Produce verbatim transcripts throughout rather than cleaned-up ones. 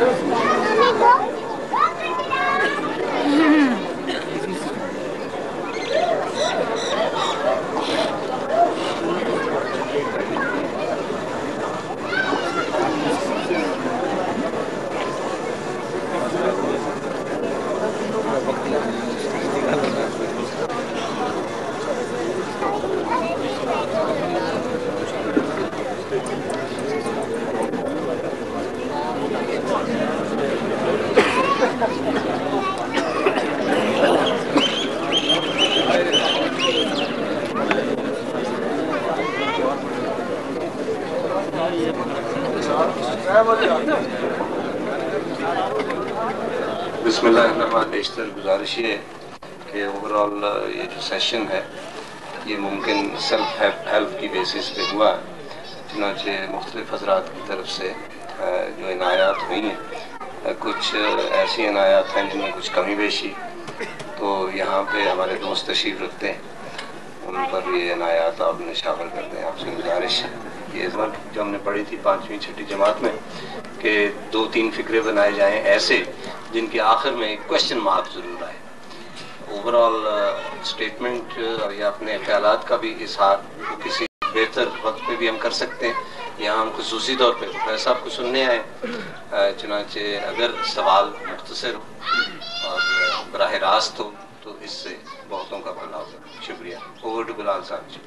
بسم اللہ الرحمن الرحیم. بیشتر گزارش یہ ہے کہ اوور آل یہ جو سیشن ہے یہ ممکن سیلف ہیلپ کی بیسس پہ ہوا ہے. چنانچہ مختلف حضرات کی طرف سے جو عنایات ہوئی ہیں کچھ ایسی عنایات ہیں جن میں کچھ کمی بیشی تو یہاں پہ ہمارے دوست تشریف رکھتے ہیں ان پر یہ عنایات آپ نے شامل کرتے ہیں. آپ سے گزارش ہے یہ اس وقت جو ہم نے پڑھی تھی پانچویں چھٹی جماعت میں کہ دو تین فکرے بنائے جائیں ایسے جن کے آخر میں ایک کوشچن مارک ضرور آئے. اوور آل اسٹیٹمنٹ یا اپنے خیالات کا بھی اظہار وہ کسی بہتر وقت پہ بھی ہم کر سکتے ہیں. یہاں ہم خصوصی طور پہ پروفیسر صاحب کو سننے آئے چنانچہ اگر سوال مختصر ہو اور براہ راست ہو تو اس سے بہتوں کا بھلا ہوگا. شکریہ. اوور ٹو بلال صاحب جی.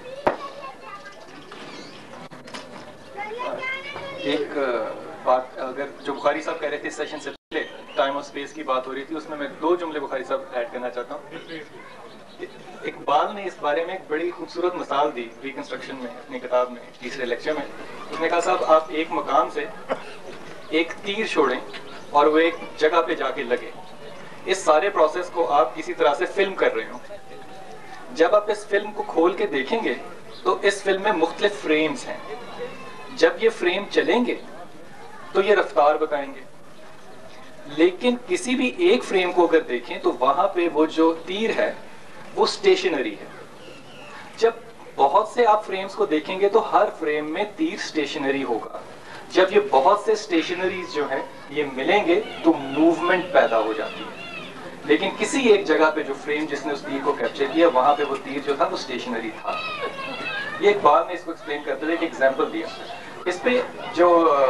ایک بات اگر جو بخاری صاحب کہہ رہے تھے اس سیشن سے پہلے ٹائم اور اسپیس کی بات ہو رہی تھی اس میں میں دو جملے بخاری صاحب ایڈ کرنا چاہتا ہوں. اقبال نے اس بارے میں ایک بڑی خوبصورت مثال دی ریکنسٹرکشن میں اپنی کتاب میں تیسرے لیکچر میں. اس نے کہا صاحب آپ ایک مقام سے ایک تیر چھوڑیں اور وہ ایک جگہ پہ جا کے لگے. اس سارے پروسیس کو آپ کسی طرح سے فلم کر رہے ہوں. جب آپ اس فلم کو کھول کے دیکھیں گے تو اس فلم میں مختلف فریمز ہیں. جب یہ فریم چلیں گے تو یہ رفتار بتائیں گے لیکن کسی بھی ایک فریم کو اگر دیکھیں تو وہاں پہ وہ جو تیر ہے وہ سٹیشنری ہے. جب بہت سے آپ فریمز کو دیکھیں گے تو ہر فریم میں تیر سٹیشنری ہوگا. جب یہ بہت سے سٹیشنریز جو ہیں یہ ملیں گے تو موومنٹ پیدا ہو جاتی ہے. لیکن کسی ایک جگہ پہ جو فریم جس نے اس تیر کو کیپچر کیا وہاں پہ وہ تیر جو تھا وہ سٹیشنری تھا. یہ ایک بات نے اس کو ایکسپلین کرتے ہوئے ایک ایگزامپل دیا. اس پہ جو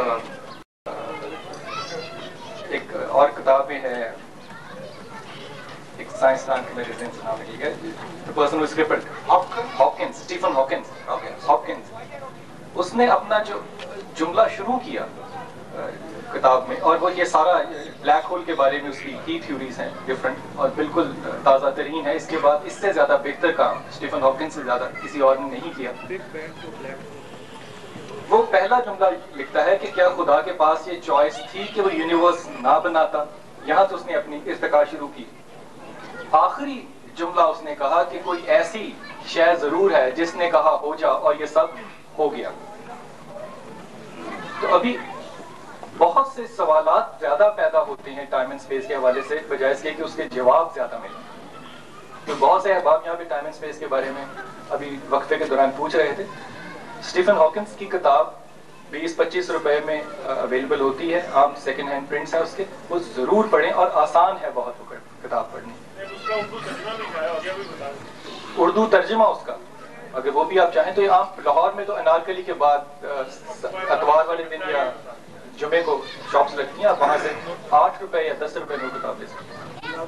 ایک اور کتاب میں ہے ایک سائنسدان کے میرے ذہن سے نام ہے ٹھیک ہے the person who scripted Hopkins Stephen Hopkins Hopkins اس نے اپنا جو جملہ شروع کیا کتاب میں اور وہ یہ سارا بلیک ہول کے بارے میں اس کی کی تھیوریز ہیں ڈفرنٹ اور بالکل تازہ ترین ہے. اس کے بعد اس سے زیادہ بہتر کام اسٹیفن ہاپکنس سے زیادہ کسی اور نے نہیں کیا. وہ پہلا جملہ لکھتا ہے کہ کیا خدا کے پاس یہ چوائس تھی کہ وہ یونیورس نہ بناتا. یہاں سے اس نے اپنی ارتقاء شروع کی. آخری جملہ اس نے کہا کہ کوئی ایسی شے ضرور ہے جس نے کہا ہو جا اور یہ سب ہو گیا. تو ابھی بہت سے سوالات زیادہ پیدا ہوتے ہیں ٹائم اینڈ اسپیس کے حوالے سے بجائے اس کے کہ اس کے جواب زیادہ ملیں. تو بہت سے احباب یہاں پہ ٹائم اینڈ اسپیس کے بارے میں ابھی وقفے کے دوران پوچھ رہے تھے. اسٹیفن ہاکنس کی کتاب بیس پچیس روپے میں اویلیبل ہوتی ہے. عام سیکنڈ ہینڈ پرنٹس ہیں اس کے. وہ ضرور پڑھیں اور آسان ہے بہت وہ کتاب پڑھنی. اردو ترجمہ اس کا اگر وہ بھی آپ چاہیں تو عام لاہور میں تو انارکلی کے بعد اتوار والے دن یا جمعے کو شاپس لگتی ہیں. آپ وہاں سے آٹھ روپے یا دس روپے میں کتاب لے سکتے ہیں.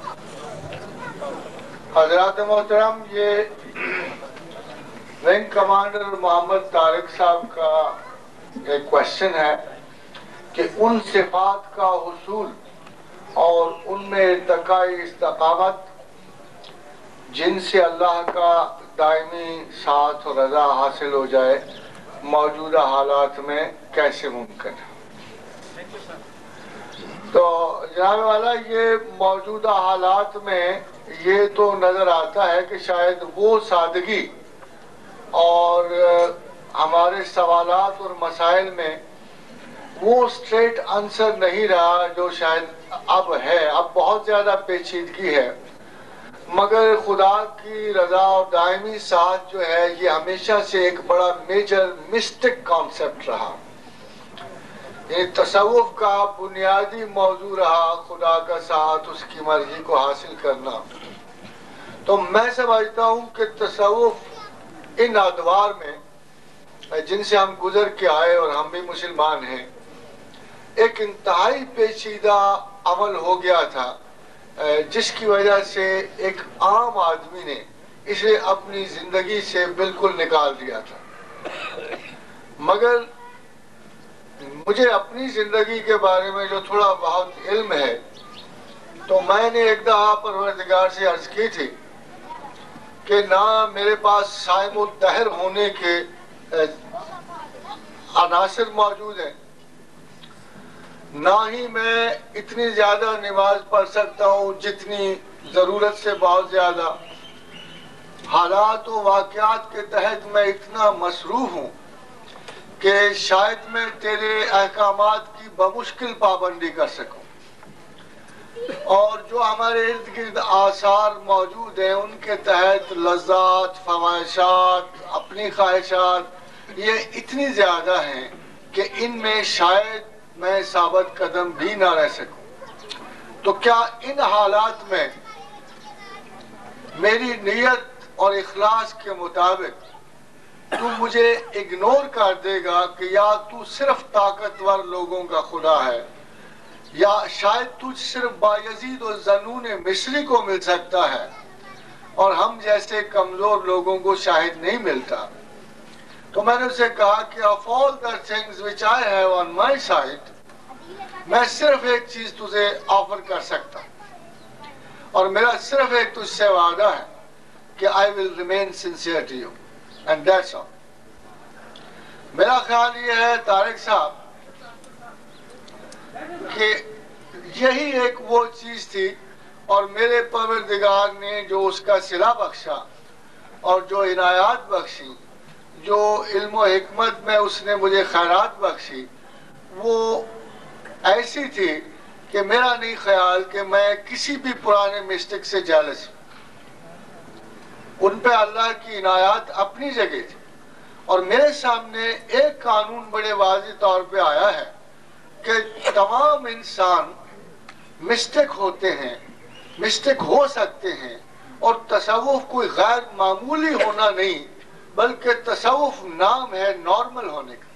حضرات محترم یہ ونگ کمانڈر محمد طارق صاحب کا ایک کوشچن ہے کہ ان صفات کا حصول اور ان میں ارتقاء استقامت جن سے اللہ کا دائمی ساتھ اور رضا حاصل ہو جائے موجودہ حالات میں کیسے ممکن ہے. تو جناب والا یہ موجودہ حالات میں یہ تو نظر آتا ہے کہ شاید وہ سادگی اور ہمارے سوالات اور مسائل میں وہ اسٹریٹ آنسر نہیں رہا جو شاید اب ہے. اب بہت زیادہ پیچیدگی ہے مگر خدا کی رضا اور دائمی ساتھ جو ہے یہ ہمیشہ سے ایک بڑا میجر مسٹک کانسیپٹ رہا. یہ تصوف کا بنیادی موضوع رہا خدا کا ساتھ، اس کی مرضی کو حاصل کرنا، تو میں سمجھتا ہوں کہ تصوف ان ادوار میں جن سے ہم گزر کے آئے اور ہم بھی مسلمان ہیں، ایک انتہائی پیچیدہ عمل ہو گیا تھا، جس کی وجہ سے ایک عام آدمی نے اسے اپنی زندگی سے بالکل نکال دیا تھا۔ مگر مجھے اپنی زندگی کے بارے میں جو تھوڑا بہت علم ہے، تو میں نے ایک دفعہ پروردگار سے عرض کی تھی کہ نہ میرے پاس صائم الدہر ہونے کے عناصر موجود ہیں، نہ ہی میں اتنی زیادہ نماز پڑھ سکتا ہوں جتنی ضرورت سے بہت زیادہ، حالات و واقعات کے تحت میں اتنا مصروف ہوں کہ شاید میں تیرے احکامات کی بمشکل پابندی کر سکوں، اور جو ہمارے ارد گرد آثار موجود ہیں ان کے تحت لذات، فواہشات، اپنی خواہشات یہ اتنی زیادہ ہیں کہ ان میں شاید میں ثابت قدم بھی نہ رہ سکوں۔ تو کیا ان حالات میں میری نیت اور اخلاص کے مطابق تو مجھے اگنور کر دے گا کہ یا تو صرف طاقتور لوگوں کا خدا ہے، یا شاید تجھ صرف بایزید و ذنون مصری کو مل سکتا ہے اور ہم جیسے کمزور لوگوں کو شاید نہیں ملتا؟ تو میں نے اسے کہا کہ of all the things which I have on my side، میں صرف ایک چیز تجھے آفر کر سکتا ہوں، اور میرا صرف ایک تجھ سے وعدہ ہے کہ I will remain sincere to you and that's all۔ میرا خیال یہ ہے طارق صاحب کہ یہی ایک وہ چیز تھی، اور میرے پروردگار نے جو اس کا صلہ بخشا اور جو عنایات بخشی، جو علم و حکمت میں اس نے مجھے خیرات بخشی، وہ ایسی تھی کہ میرا نہیں خیال کہ میں کسی بھی پرانے مسٹک سے جالس ہوں۔ ان پہ اللہ کی عنایات اپنی جگہ تھی، اور میرے سامنے ایک قانون بڑے واضح طور پہ آیا ہے کہ تمام انسان مسٹک ہوتے ہیں، مسٹک ہو سکتے ہیں، اور تصوف کوئی غیر معمولی ہونا نہیں بلکہ تصوف نام ہے نارمل ہونے کا۔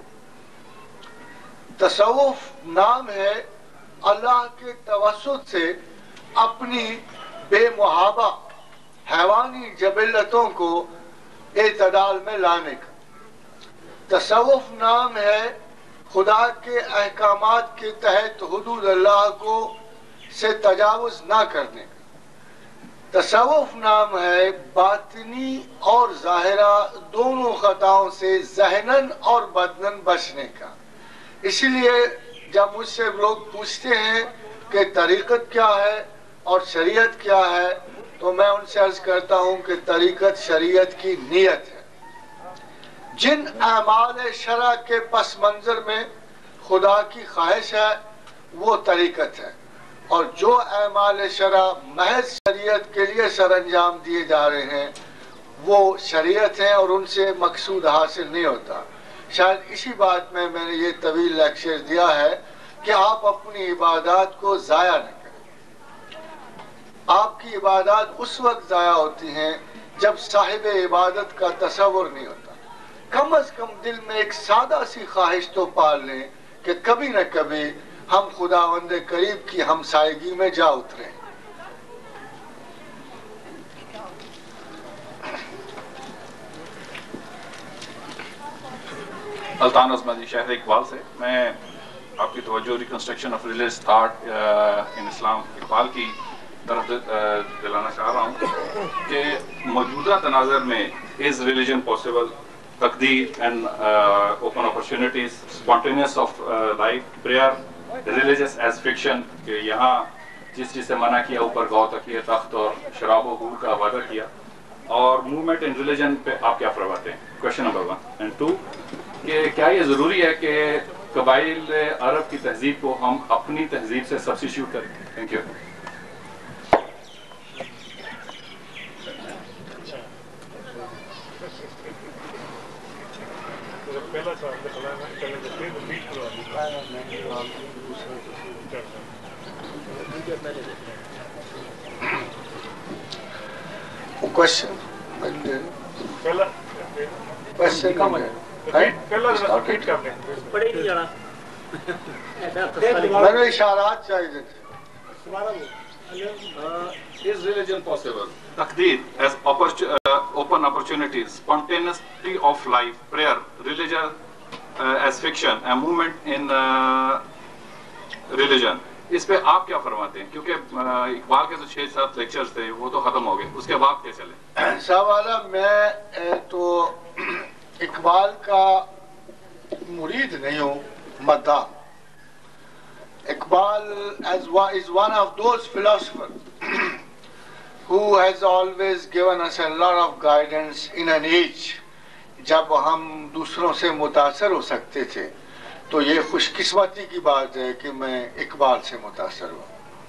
تصوف نام ہے اللہ کے توسط سے اپنی بے محابہ حیوانی جبلتوں کو اعتدال میں لانے کا۔ تصوف نام ہے خدا کے احکامات کے تحت حدود اللہ کو سے تجاوز نہ کرنے کا۔ تصوف نام ہے باطنی اور ظاہرہ دونوں خطاؤں سے ذہناً اور بدناً بچنے کا۔ اسی لیے جب مجھ سے لوگ پوچھتے ہیں کہ طریقت کیا ہے اور شریعت کیا ہے، تو میں ان سے عرض کرتا ہوں کہ طریقت شریعت کی نیت ہے۔ جن اعمال شرع کے پس منظر میں خدا کی خواہش ہے وہ طریقت ہے، اور جو اعمال شرع محض شریعت کے لیے سر انجام دیے جا رہے ہیں وہ شریعت ہیں، اور ان سے مقصود حاصل نہیں ہوتا۔ شاید اسی بات میں میں نے یہ طویل لیکچر دیا ہے کہ آپ اپنی عبادات کو ضائع نہ کریں۔ آپ کی عبادات اس وقت ضائع ہوتی ہیں جب صاحب عبادت کا تصور نہیں ہوتا۔ کم از کم دل میں ایک سادہ سی خواہش تو پال لیں کہ کبھی نہ کبھی ہم خداوند قریب کی ہمسائیگی میں جا اتریں۔ سلطان عظمت شہر اقبال سے میں آپ کی توجہ reconstruction of religious thought in Islam Iqbal کی طرف دلانا چاہ رہا ہوں کہ موجودہ تناظر میں از ریلیجن پاسبل، تقدیر and open opportunities, spontaneous of life, prayer, religious as fiction, کہ یہاں جس چیز سے منع کیا اوپر غور تکیہ تخت اور شراب و حور کا وعدہ کیا، اور موومنٹ ان ریلیجن پہ آپ کیا فرماتے ہیں؟ Question number one and two, کہ کیا یہ ضروری ہے کہ قبائل عرب کی تہذیب کو ہم اپنی تہذیب سے سبسٹیٹیوٹ کریں؟ Thank you. پہلا سوال ریپیٹ کرو. Question. پہلا Question. پہلا ریپیٹ کر لیں. پڑھے ہی نہیں جانا. میں نے اشارات چاہیے تھے. Is religion possible? Taqdeer as opportu- uh, open opportunities, spontaneity of life, prayer, religion uh, as fiction, a movement in uh, religion. اس پہ آپ کیا فرماتے ہیں؟ کیونکہ اقبال کے تو چھ سات لیکچرز تھے وہ تو ختم ہو گئے، اس کے بعد کیا چلے؟ صاحب والا میں تو اقبال کا مرید نہیں ہوں، مداح. Iqbal as one, is one of those philosophers who has always given us a lot of guidance in an age جب ہم دوسروں سے متاثر ہو سکتے تھے. تو یہ خوش قسمتی کی بات ہے کہ میں اقبال سے متاثر ہوں،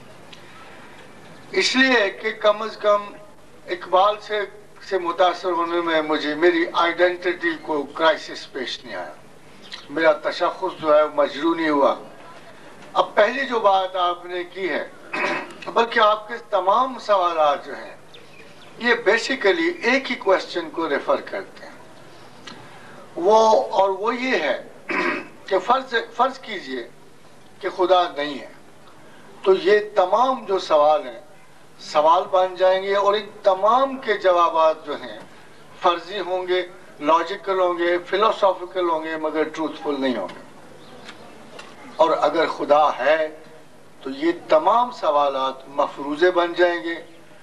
اس لیے کہ کم از کم اقبال سے سے متاثر ہونے میں مجھے میری آئیڈینٹی کو کرائسس پیش نہیں آیا، میرا تشخص جو ہے مجروح نہیں ہوا. اب پہلی جو بات آپ نے کی ہے، بلکہ آپ کے تمام سوالات جو ہیں یہ بیسیکلی ایک ہی کوشچن کو ریفر کرتے ہیں، وہ اور وہ یہ ہے کہ فرض فرض کیجئے کہ خدا نہیں ہے، تو یہ تمام جو سوال ہیں سوال بن جائیں گے اور ان تمام کے جوابات جو ہیں فرضی ہوں گے، لاجیکل ہوں گے، فلسافیکل ہوں گے، مگر ٹروتھفل نہیں ہوں گے. اور اگر خدا ہے تو یہ تمام سوالات مفروضے بن جائیں گے،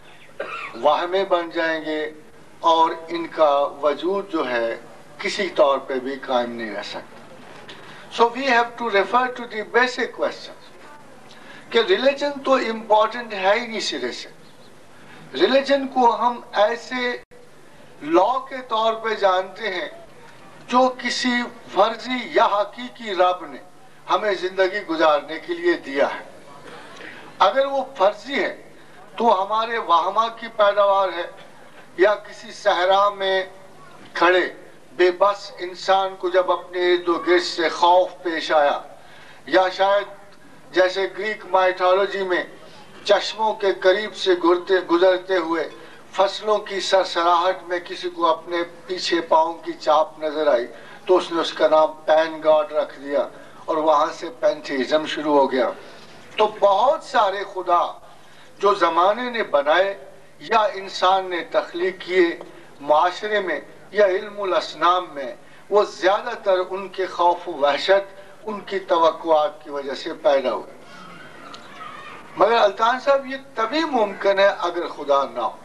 واہمے بن جائیں گے، اور ان کا وجود جو ہے کسی طور پہ بھی قائم نہیں رہ سکتا. So we have to refer to the basic questions کہ ریلیجن تو امپورٹنٹ ہے ہی نہیں سرے سے. ریلیجن کو ہم ایسے لا کے طور پہ جانتے ہیں جو کسی فرضی یا حقیقی رب نے ہمیں زندگی گزارنے کے لیے دیا ہے. اگر وہ فرضی ہے تو ہمارے وہمہ کی پیداوار ہے، یا کسی صحرا میں کھڑے بے بس انسان کو جب اپنے ارد و گرد سے خوف پیش آیا، یا شاید جیسے گریک مائتھولوجی میں چشموں کے قریب سے گزرتے ہوئے فصلوں کی سرسراہٹ میں کسی کو اپنے پیچھے پاؤں کی چاپ نظر آئی تو اس نے اس کا نام پین گاڈ رکھ دیا اور وہاں سے پینتھیزم شروع ہو گیا. تو بہت سارے خدا جو زمانے نے بنائے یا انسان نے تخلیق کیے معاشرے میں یا علم الاسنام میں، وہ زیادہ تر ان کے خوف و وحشت ان کی توقعات کی وجہ سے پیدا ہوئے. مگر الطان صاحب یہ تبھی ممکن ہے اگر خدا نہ ہو.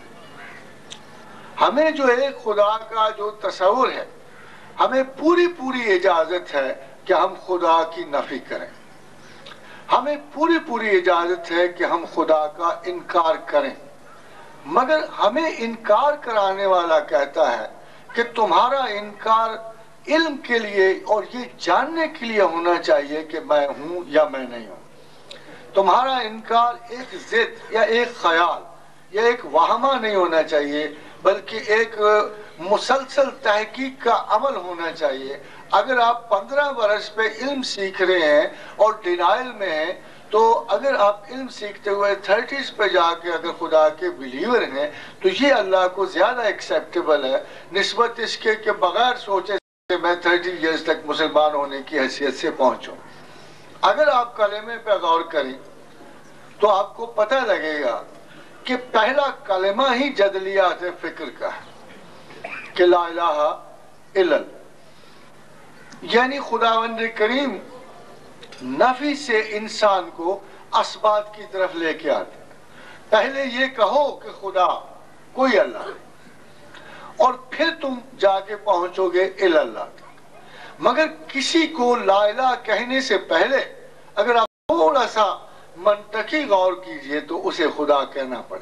ہمیں جو ایک خدا کا جو تصور ہے، ہمیں پوری پوری اجازت ہے کہ ہم خدا کی نفی کریں، ہمیں پوری پوری اجازت ہے کہ ہم خدا کا انکار کریں. مگر ہمیں انکار کرانے والا کہتا ہے کہ تمہارا انکار علم کے لیے اور یہ جاننے کے لیے ہونا چاہیے کہ میں ہوں یا میں نہیں ہوں. تمہارا انکار ایک ضد یا ایک خیال یا ایک وہمہ نہیں ہونا چاہیے، بلکہ ایک مسلسل تحقیق کا عمل ہونا چاہیے. اگر آپ پندرہ برس پہ علم سیکھ رہے ہیں اور ڈینائل میں ہیں، تو اگر آپ علم سیکھتے ہوئے تھرٹیز پہ جا کے اگر خدا کے بلیور ہیں تو یہ اللہ کو زیادہ ایکسیپٹیبل ہے نسبت اس کے کہ بغیر سوچے سے میں تھرٹی ایئرز تک مسلمان ہونے کی حیثیت سے پہنچوں. اگر آپ کلمے پہ غور کریں تو آپ کو پتہ لگے گا کہ پہلا کلمہ ہی جدلیات فکر کا ہے کہ لا الہ الا اللہ، یعنی خداوند کریم نفی سے انسان کو اسبات کی طرف لے کے آتے. پہلے یہ کہو کہ خدا کوئی اللہ ہے اور پھر تم جا کے پہنچو گے الا اللہ تک. مگر کسی کو لا الہ کہنے سے پہلے اگر آپ تھوڑا سا منطقی غور کیجئے تو اسے خدا کہنا پڑے.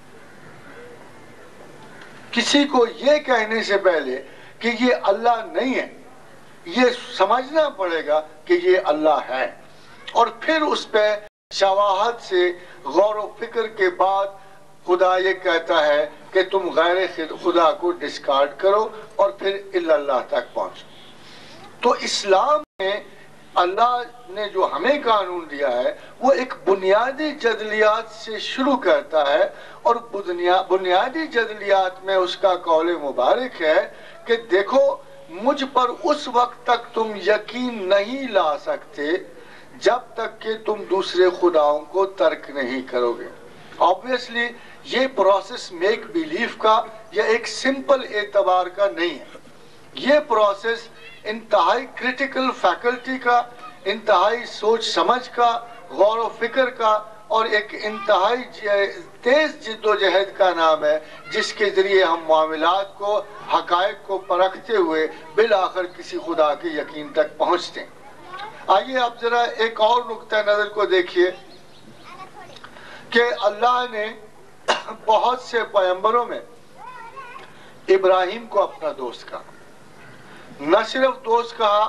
کسی کو یہ کہنے سے پہلے کہ یہ اللہ نہیں ہے، یہ سمجھنا پڑے گا کہ یہ اللہ ہے، اور پھر اس پہ شواہد سے غور و فکر کے بعد خدا یہ کہتا ہے کہ تم غیر خدا کو ڈسکارڈ کرو اور پھر الا اللہ تک پہنچو. تو اسلام میں اللہ نے جو ہمیں قانون دیا ہے وہ ایک بنیادی جدلیات سے شروع کرتا ہے، اور بنیادی جدلیات میں اس کا قول مبارک ہے کہ دیکھو مجھ پر اس وقت تک تم یقین نہیں لا سکتے جب تک کہ تم دوسرے خداؤں کو ترک نہیں کرو گے۔ آبویسلی یہ پروسیس میک بیلیف کا یا ایک سمپل اعتبار کا نہیں ہے، یہ پروسیس انتہائی کریٹیکل فیکلٹی کا، انتہائی سوچ سمجھ کا، غور و فکر کا، اور ایک انتہائی تیز جد و جہد کا نام ہے، جس کے ذریعے ہم معاملات کو، حقائق کو پرکھتے ہوئے بالآخر کسی خدا کے یقین تک پہنچتے ہیں۔ آئیے اب ذرا ایک اور نقطہ نظر کو دیکھیے کہ اللہ نے بہت سے پیغمبروں میں ابراہیم کو اپنا دوست کہا، نہ صرف دوست کہا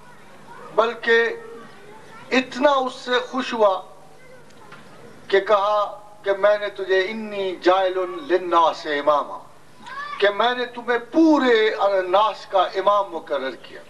بلکہ اتنا اس سے خوش ہوا کہ کہا کہ میں نے تجھے انی جائل للناس اماما، کہ میں نے تمہیں پورے ناس کا امام مقرر کیا۔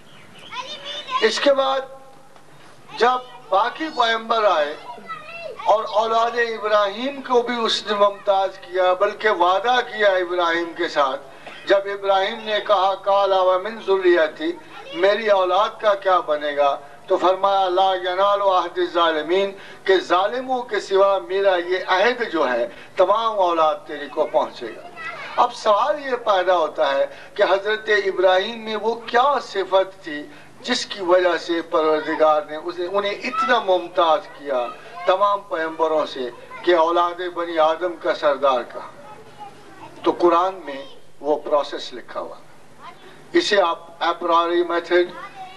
اس کے بعد جب باقی پیغمبر آئے اور اولاد ابراہیم کو بھی اس نے ممتاز کیا، بلکہ وعدہ کیا ابراہیم کے ساتھ، جب ابراہیم نے کہا قالا ومن ذریتی، میری اولاد کا کیا بنے گا، تو فرمایا لا ینال عہد الظالمین، کہ ظالموں کے سوا میرا یہ عہد جو ہے تمام اولاد تیری کو پہنچے گا۔ اب سوال یہ پیدا ہوتا ہے کہ حضرت ابراہیم میں وہ کیا صفت تھی جس کی وجہ سے پروردگار نے اسے انہیں اتنا ممتاز کیا تمام پیغمبروں سے کہ اولاد بنی آدم کا سردار کہا؟ تو قرآن میں وہ پروسیس لکھا ہوا، اسے آپ اپراری میتھڈ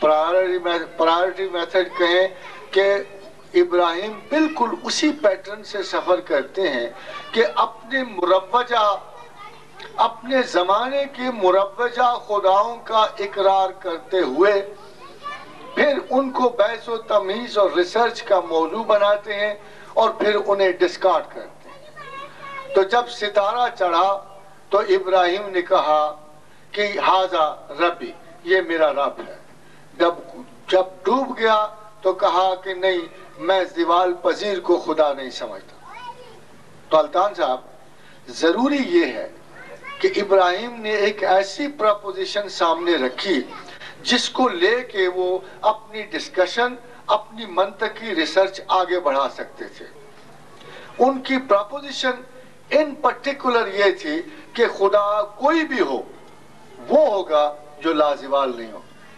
پرائرٹی میتھڈ کہیں کہ ابراہیم بالکل اسی پیٹرن سے سفر کرتے ہیں کہ اپنے مروجہ اپنے زمانے کے مروجہ خداؤں کا اقرار کرتے ہوئے پھر ان کو بحث و تمیز اور ریسرچ کا موضوع بناتے ہیں اور پھر انہیں ڈسکارڈ کرتے ہیں۔ تو جب ستارہ چڑھا تو ابراہیم نے کہا کہ ھذا ربی، یہ میرا رب ہے۔ جب جب ڈوب گیا تو کہا کہ نہیں، میں زوال پذیر کو خدا نہیں سمجھتا۔ تو الطان صاحب، ضروری یہ ہے کہ ابراہیم نے ایک ایسی پراپوزیشن سامنے رکھی جس کو لے کے وہ اپنی ڈسکشن، اپنی منطقی ریسرچ آگے بڑھا سکتے تھے۔ ان کی پراپوزیشن ان پرٹیکولر یہ تھی کہ خدا کوئی بھی ہو وہ ہوگا جو لازوال نہیں ہو۔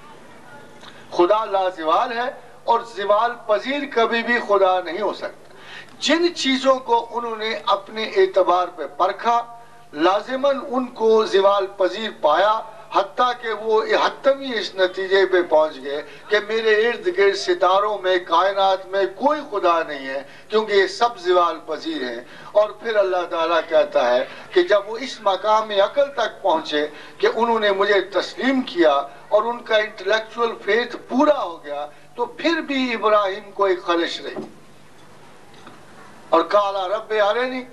خدا لازوال ہے اور زوال پذیر کبھی بھی خدا نہیں ہو سکتا۔ جن چیزوں کو انہوں نے اپنے اعتبار پہ پرکھا، لازماً ان کو زوال پذیر پایا، حتیٰ کہ وہ حتمی اس نتیجے پہ پہنچ گئے کہ میرے ارد گرد ستاروں میں، کائنات میں کوئی خدا نہیں ہے، کیونکہ یہ سب زوال پذیر ہیں۔ اور پھر اللہ تعالیٰ کہتا ہے کہ جب وہ اس مقام عقل تک پہنچے کہ انہوں نے مجھے تسلیم کیا اور ان کا انٹلیکچول فیتھ پورا ہو گیا، تو پھر بھی ابراہیم کو ایک خلش رہی، اور قالا رب ارنی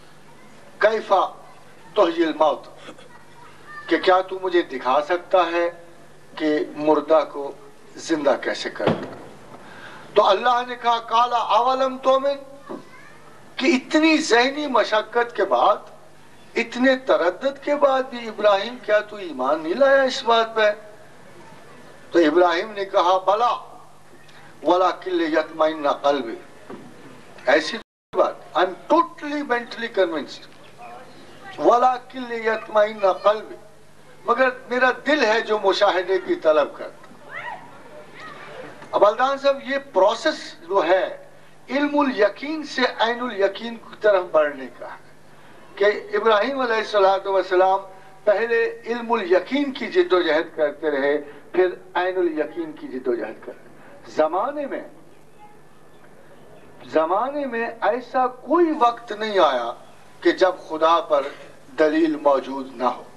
کیف تحیی الموت، کہ کیا تو مجھے دکھا سکتا ہے کہ مردہ کو زندہ کیسے کرتا؟ تو اللہ نے کہا قالا اولم تؤمن، کہ اتنی ذہنی مشقت کے بعد، اتنے تردد کے بعد بھی ابراہیم کیا تو ایمان نہیں لایا اس بات پہ؟ تو ابراہیم نے کہا بلا ولکن لیطمئن قلبی، ایسی بات I am totally mentally convinced, ولکن لیطمئن قلبی، مگر میرا دل ہے جو مشاہدے کی طلب کرتا۔ اب الدان صاحب، یہ پروسیس جو ہے علم الیقین سے عین الیقین کی طرف بڑھنے کا ہے، کہ ابراہیم علیہ السلام پہلے علم الیقین کی جد و جہد کرتے رہے، پھر عین الیقین کی جد و جہد کرتے رہے۔ زمانے میں زمانے میں ایسا کوئی وقت نہیں آیا کہ جب خدا پر دلیل موجود نہ ہو۔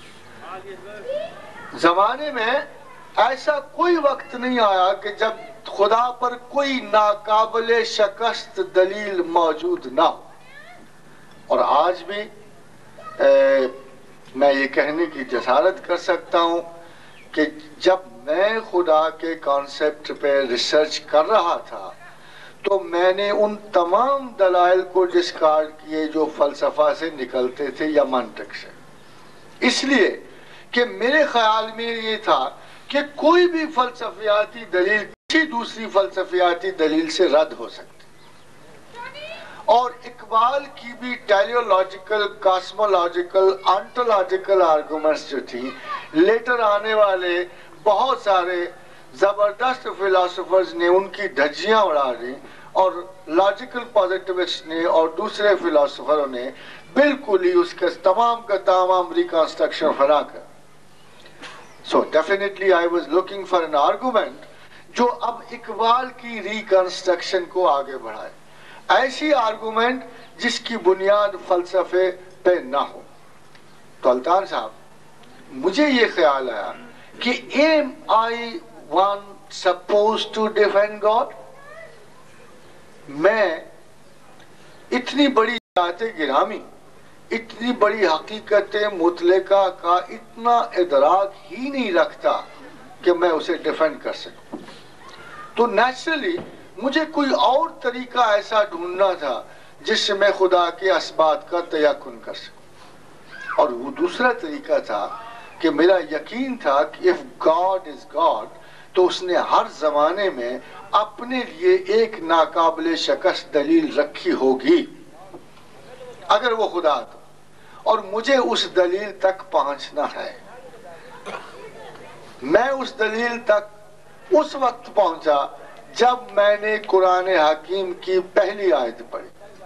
زمانے میں ایسا کوئی وقت نہیں آیا کہ جب خدا پر کوئی ناقابل شکست دلیل موجود نہ ہو۔ اور آج بھی میں یہ کہنے کی جسارت کر سکتا ہوں کہ جب میں خدا کے کانسیپٹ پہ ریسرچ کر رہا تھا تو میں نے ان تمام دلائل کو ڈسکارڈ کیے جو فلسفہ سے نکلتے تھے یا منطق سے، اس لیے کہ میرے خیال میں یہ تھا کہ کوئی بھی فلسفیاتی دلیل کسی دوسری فلسفیاتی دلیل سے رد ہو سکتی، اور اقبال کی بھی ٹیلیولوجیکل، کاسمولوجیکل، آنٹولوجیکل آرگومنٹس جو تھی، لیٹر آنے والے بہت سارے زبردست فلاسفرز نے ان کی دھجیاں اڑا دی، اور لاجیکل پازیٹیوسٹ نے اور دوسرے فلاسفروں نے بالکل ہی اس کا تمام کا تمام ریکنسٹرکشن فرا کر. So definitely I was looking for an argument جو اب اقبال کی ریکنسٹرکشن کو آگے بڑھائے، ایسی آرگومنٹ جس کی بنیاد فلسفے پہ نہ ہو. تو الطان صاحب مجھے یہ خیال آیا کہ am I one suppose to defend God? میں اتنی بڑی ذات گرامی، اتنی بڑی حقیقت مطلقہ کا اتنا ادراک ہی نہیں رکھتا کہ میں اسے ڈیفینڈ کر سکوں. تو نیچرلی مجھے کوئی اور طریقہ ایسا ڈھونڈنا تھا جس سے میں خدا کے اسبات کا تیقن کر سکوں، اور وہ دوسرا طریقہ تھا کہ میرا یقین تھا کہ if God is God تو اس نے ہر زمانے میں اپنے لیے ایک ناقابل شکست دلیل رکھی ہوگی اگر وہ خدا تو، اور مجھے اس دلیل تک پہنچنا ہے. میں اس دلیل تک اس وقت پہنچا جب میں نے قرآن حکیم کی پہلی آیت پڑھی،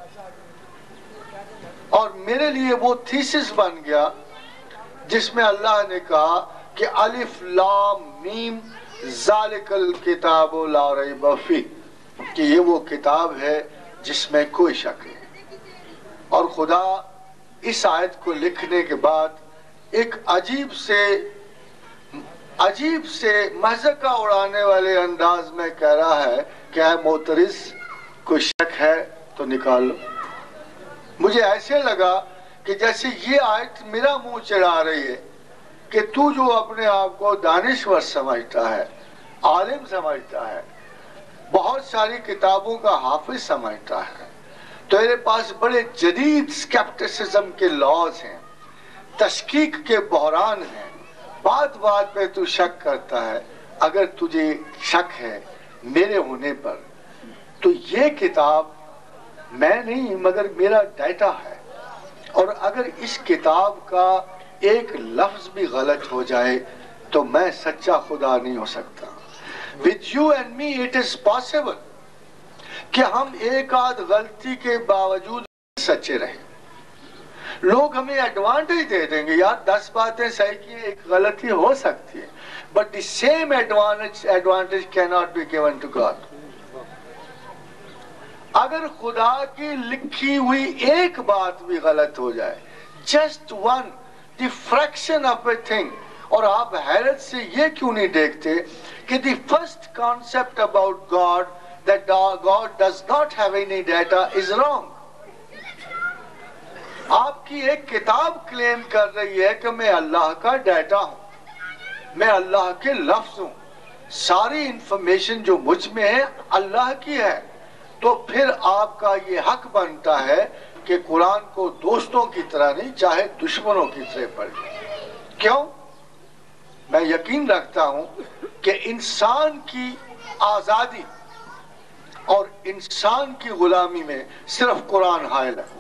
اور میرے لیے وہ تھیسس بن گیا جس میں اللہ نے کہا کہ الف لام میم ذالک الکتاب لا ریب فیہ، کہ یہ وہ کتاب ہے جس میں کوئی شک نہیں. اور خدا اس آیت کو لکھنے کے بعد ایک عجیب سے عجیب سے مذاق اڑانے والے انداز میں کہہ رہا ہے کہ اے معترض کوئی شک ہے تو نکال لو. مجھے ایسے لگا کہ جیسے یہ آیت میرا منہ چڑھا رہی ہے کہ تو جو اپنے آپ کو دانشور سمجھتا ہے، عالم سمجھتا ہے، بہت ساری کتابوں کا حافظ سمجھتا ہے، تو میرے پاس بڑے جدید سکیپٹسزم کے لاز ہیں، تشکیک کے بحران ہیں، بات بات پہ تو شک کرتا ہے. اگر تجھے شک ہے میرے ہونے پر تو یہ کتاب میں نہیں مگر میرا ڈیٹا ہے، اور اگر اس کتاب کا ایک لفظ بھی غلط ہو جائے تو میں سچا خدا نہیں ہو سکتا. With you and me it is possible کہ ہم ایک آدھ غلطی کے باوجود سچے رہیں. لوگ ہمیں ایڈوانٹیج دے دیں گے، یار دس باتیں صحیح کی ایک غلطی ہو سکتی ہے، but the same advantage advantage cannot be given to God. اگر خدا کی لکھی ہوئی ایک بات بھی غلط ہو جائے، just one the fraction of a thing، اور آپ حیرت سے یہ کیوں نہیں دیکھتے کہ the first concept about God that God does not have any data is wrong. آپ کی ایک کتاب کلیم کر رہی ہے کہ میں اللہ کا ڈیٹا ہوں، میں اللہ کے لفظ ہوں، ساری انفارمیشن جو مجھ میں ہے اللہ کی ہے. تو پھر آپ کا یہ حق بنتا ہے کہ قرآن کو دوستوں کی طرح نہیں چاہے دشمنوں کی طرح پڑھیں. کیوں؟ میں یقین رکھتا ہوں کہ انسان کی آزادی اور انسان کی غلامی میں صرف قرآن حائل ہے.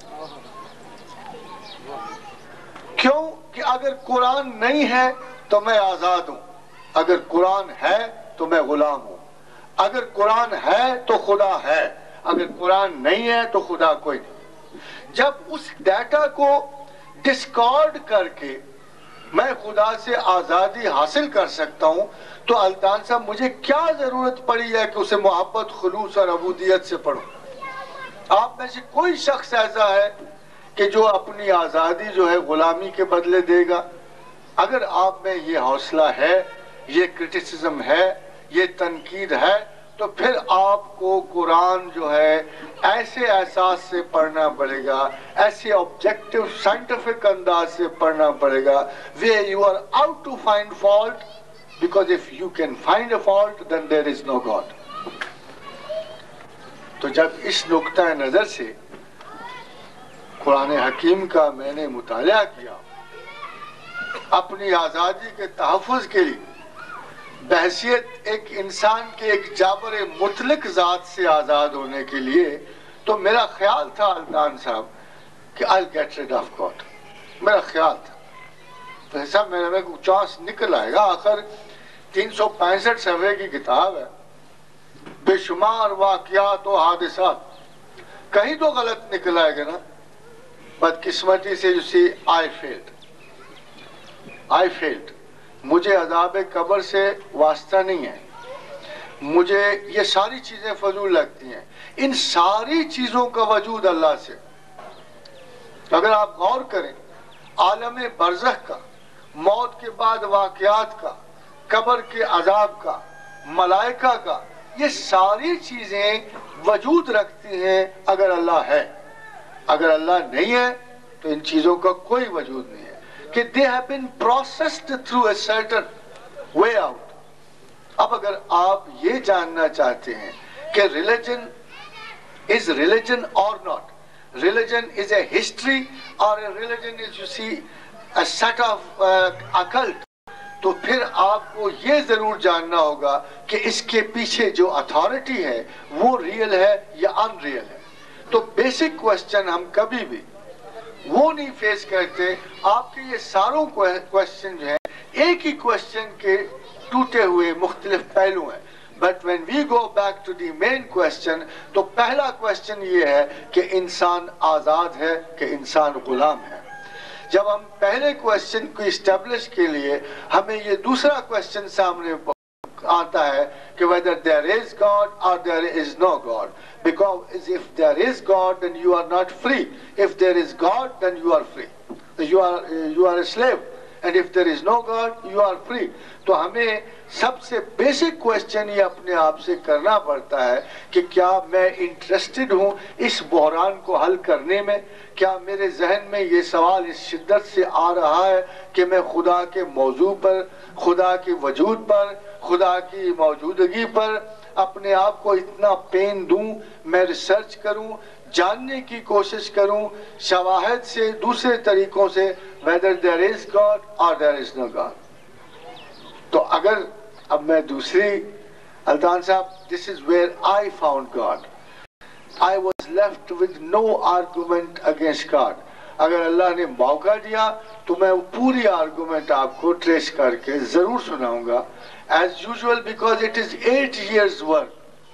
کیوں کہ اگر قرآن نہیں ہے تو میں آزاد ہوں، اگر قرآن ہے تو میں غلام ہوں. اگر قرآن ہے تو خدا ہے، اگر قرآن نہیں ہے تو خدا کوئی نہیں. جب اس ڈیٹا کو ڈسکارڈ کر کے میں خدا سے آزادی حاصل کر سکتا ہوں تو الطان صاحب مجھے کیا ضرورت پڑی ہے کہ اسے محبت، خلوص اور عبودیت سے پڑھوں. آپ میں سے کوئی شخص ایسا ہے کہ جو اپنی آزادی جو ہے غلامی کے بدلے دے گا؟ اگر آپ میں یہ حوصلہ ہے، یہ کرٹیسزم ہے، یہ تنقید ہے، تو پھر آپ کو قرآن جو ہے ایسے احساس سے پڑھنا پڑے گا، ایسے آبجیکٹو سائنٹیفک انداز سے پڑھنا پڑے گا where you are out to find fault because if you can find a fault, then there is no God. تو جب اس نقطہ نظر سے قرآن حکیم کا میں نے مطالعہ کیا اپنی آزادی کے تحفظ کے لیے بحیثیت ایک انسان کے ایک جابر مطلق ذات سے آزاد ہونے کے لیے، تو میرا خیال تھا الطان صاحب کہ I'll get rid of God. میرا خیال تھا تو ایسا میرے کو چانس نکل آئے گا. آخر تین سو پینسٹھ صفحے کی کتاب ہے، بے شمار واقعات و حادثات، کہیں تو غلط نکل آئے گا نا. بدقسمتی سے you see I failed. I failed. مجھے عذاب قبر سے واسطہ نہیں ہے، مجھے یہ ساری چیزیں فضول لگتی ہیں. ان ساری چیزوں کا وجود اللہ سے. اگر آپ غور کریں عالم برزخ کا، موت کے بعد واقعات کا، قبر کے عذاب کا، ملائکہ کا، یہ ساری چیزیں وجود رکھتی ہیں اگر اللہ ہے. اگر اللہ نہیں ہے تو ان چیزوں کا کوئی وجود نہیں ہے کہ they have been processed through a certain way out. اب اگر آپ یہ جاننا چاہتے ہیں کہ religion is religion or not, religion is a history or a religion is you see a set of uh, occult, تو پھر آپ کو یہ ضرور جاننا ہوگا کہ اس کے پیچھے جو اتھارٹی ہے وہ ریئل ہے یا ان ریئل ہے. تو بیسک کوشچن ہم کبھی بھی وہ نہیں فیس کرتے. آپ کے یہ ساروں کوشچن جو ہیں ایک ہی کوشچن کے ٹوٹے ہوئے مختلف پہلو ہیں. But when we go back to the main question, تو پہلا کوشچن یہ ہے کہ انسان آزاد ہے کہ انسان غلام ہے. جب ہم پہلے کوشچن کو اسٹیبلش کے لیے ہمیں یہ دوسرا کوشچن سامنے آتا ہے کہ whether there is God or there is no God. Because if there is God, then you are not free. If there is God, then you are free. You are, you are a slave. And if there is no God, you are free. تو ہمیں سب سے basic question یہ اپنے آپ سے کرنا پڑتا ہے کہ کیا میں انٹرسٹڈ ہوں اس بحران کو حل کرنے میں؟ کیا میرے ذہن میں یہ سوال اس شدت سے آ رہا ہے کہ میں خدا کے موضوع پر، خدا کے وجود پر، خدا کی موجودگی پر اپنے آپ کو اتنا پین دوں؟ میں ریسرچ کروں، جاننے کی کوشش کروں شواہد سے، دوسرے طریقوں سے whether there is God or there is no God. تو اگر اب میں دوسری الطان صاحب this is where I found God. I was left with no argument against God. اگر اللہ نے موقع دیا تو میں پوری آرگومنٹ آپ کو ٹریس کر کے ضرور سناؤں گا as usual, because it is eight years work.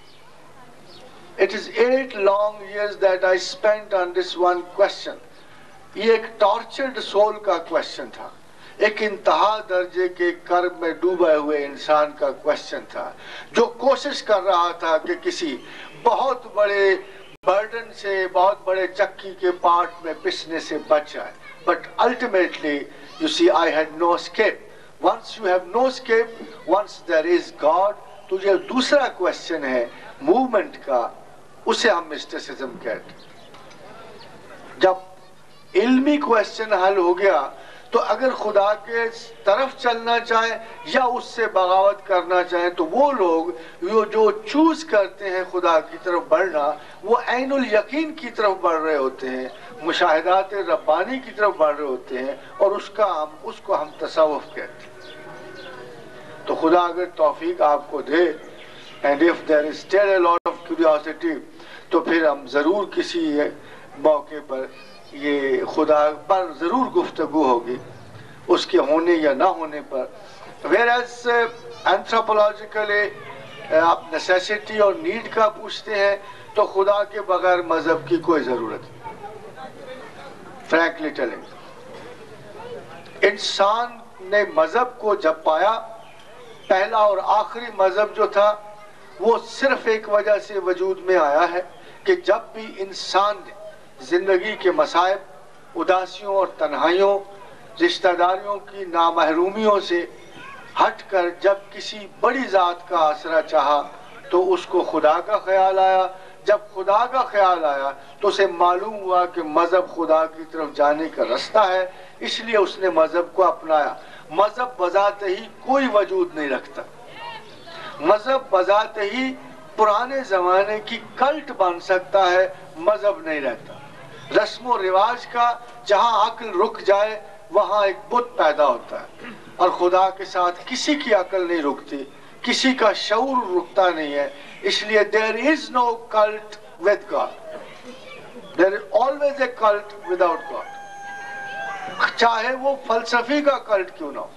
It is eight long years that I spent on this one question. یہ ایک ٹارچرڈ سول کا کوشچن تھا، ایک انتہا درجے کے کرب میں ڈوبے ہوئے انسان کا کوشچن تھا جو کوشش کر رہا تھا کہ کسی بہت بڑے برڈن سے، بہت بڑے چکی کے پارٹ میں پسنے سے بچ جائے. But ultimately, you see, I had no escape. Once you have no escape, once there is God, تو یہ دوسرا کوشچن ہے موومنٹ کا، اسے ہم مسٹیسزم کہتے ہیں. جب علمی کوشچن حل ہو گیا تو اگر خدا کے طرف چلنا چاہیں یا اس سے بغاوت کرنا چاہیں تو وہ لوگ جو چوز کرتے ہیں خدا کی طرف بڑھنا، وہ عین الیقین کی طرف بڑھ رہے ہوتے ہیں، مشاہدات ربانی کی طرف بڑھ رہے ہوتے ہیں، اور اس کا ہم اس کو ہم تصوف کہتے ہیں. تو خدا اگر توفیق آپ کو دے and if there is still a lot of curiosity، تو پھر ہم ضرور کسی موقع پر یہ خدا پر ضرور گفتگو ہوگی، اس کے ہونے یا نہ ہونے پر. whereas anthropologically آپ necessity اور need کا پوچھتے ہیں تو خدا کے بغیر مذہب کی کوئی ضرورت نہیں. frankly telling، انسان نے مذہب کو جب پایا، پہلا اور آخری مذہب جو تھا وہ صرف ایک وجہ سے وجود میں آیا ہے کہ جب بھی انسان نے زندگی کے مصائب، اداسیوں اور تنہائیوں، رشتہ داریوں کی نامحرومیوں سے ہٹ کر جب کسی بڑی ذات کا آسرا چاہا تو اس کو خدا کا خیال آیا. جب خدا کا خیال آیا تو اسے معلوم ہوا کہ مذہب خدا کی طرف جانے کا رستہ ہے، اس لیے اس نے مذہب کو اپنایا. مذہب بذات ہی کوئی وجود نہیں رکھتا. مذہب بذات ہی پرانے زمانے کی کلٹ بن سکتا ہے، مذہب نہیں رہتا. رسم و رواج کا جہاں عقل رک جائے وہاں ایک بت پیدا ہوتا ہے، اور خدا کے ساتھ کسی کی عقل نہیں رکتی، کسی کا شعور رکتا نہیں ہے. اس لیے there is no cult with God. There is always a cult without God. چاہے وہ فلسفی کا کلٹ کیوں نہ ہو.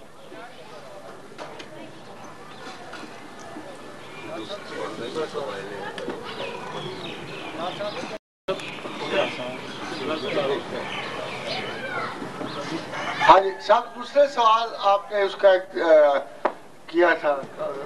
ہاں جی صاحب، دوسرے سوال آپ نے اس کا کیا تھا.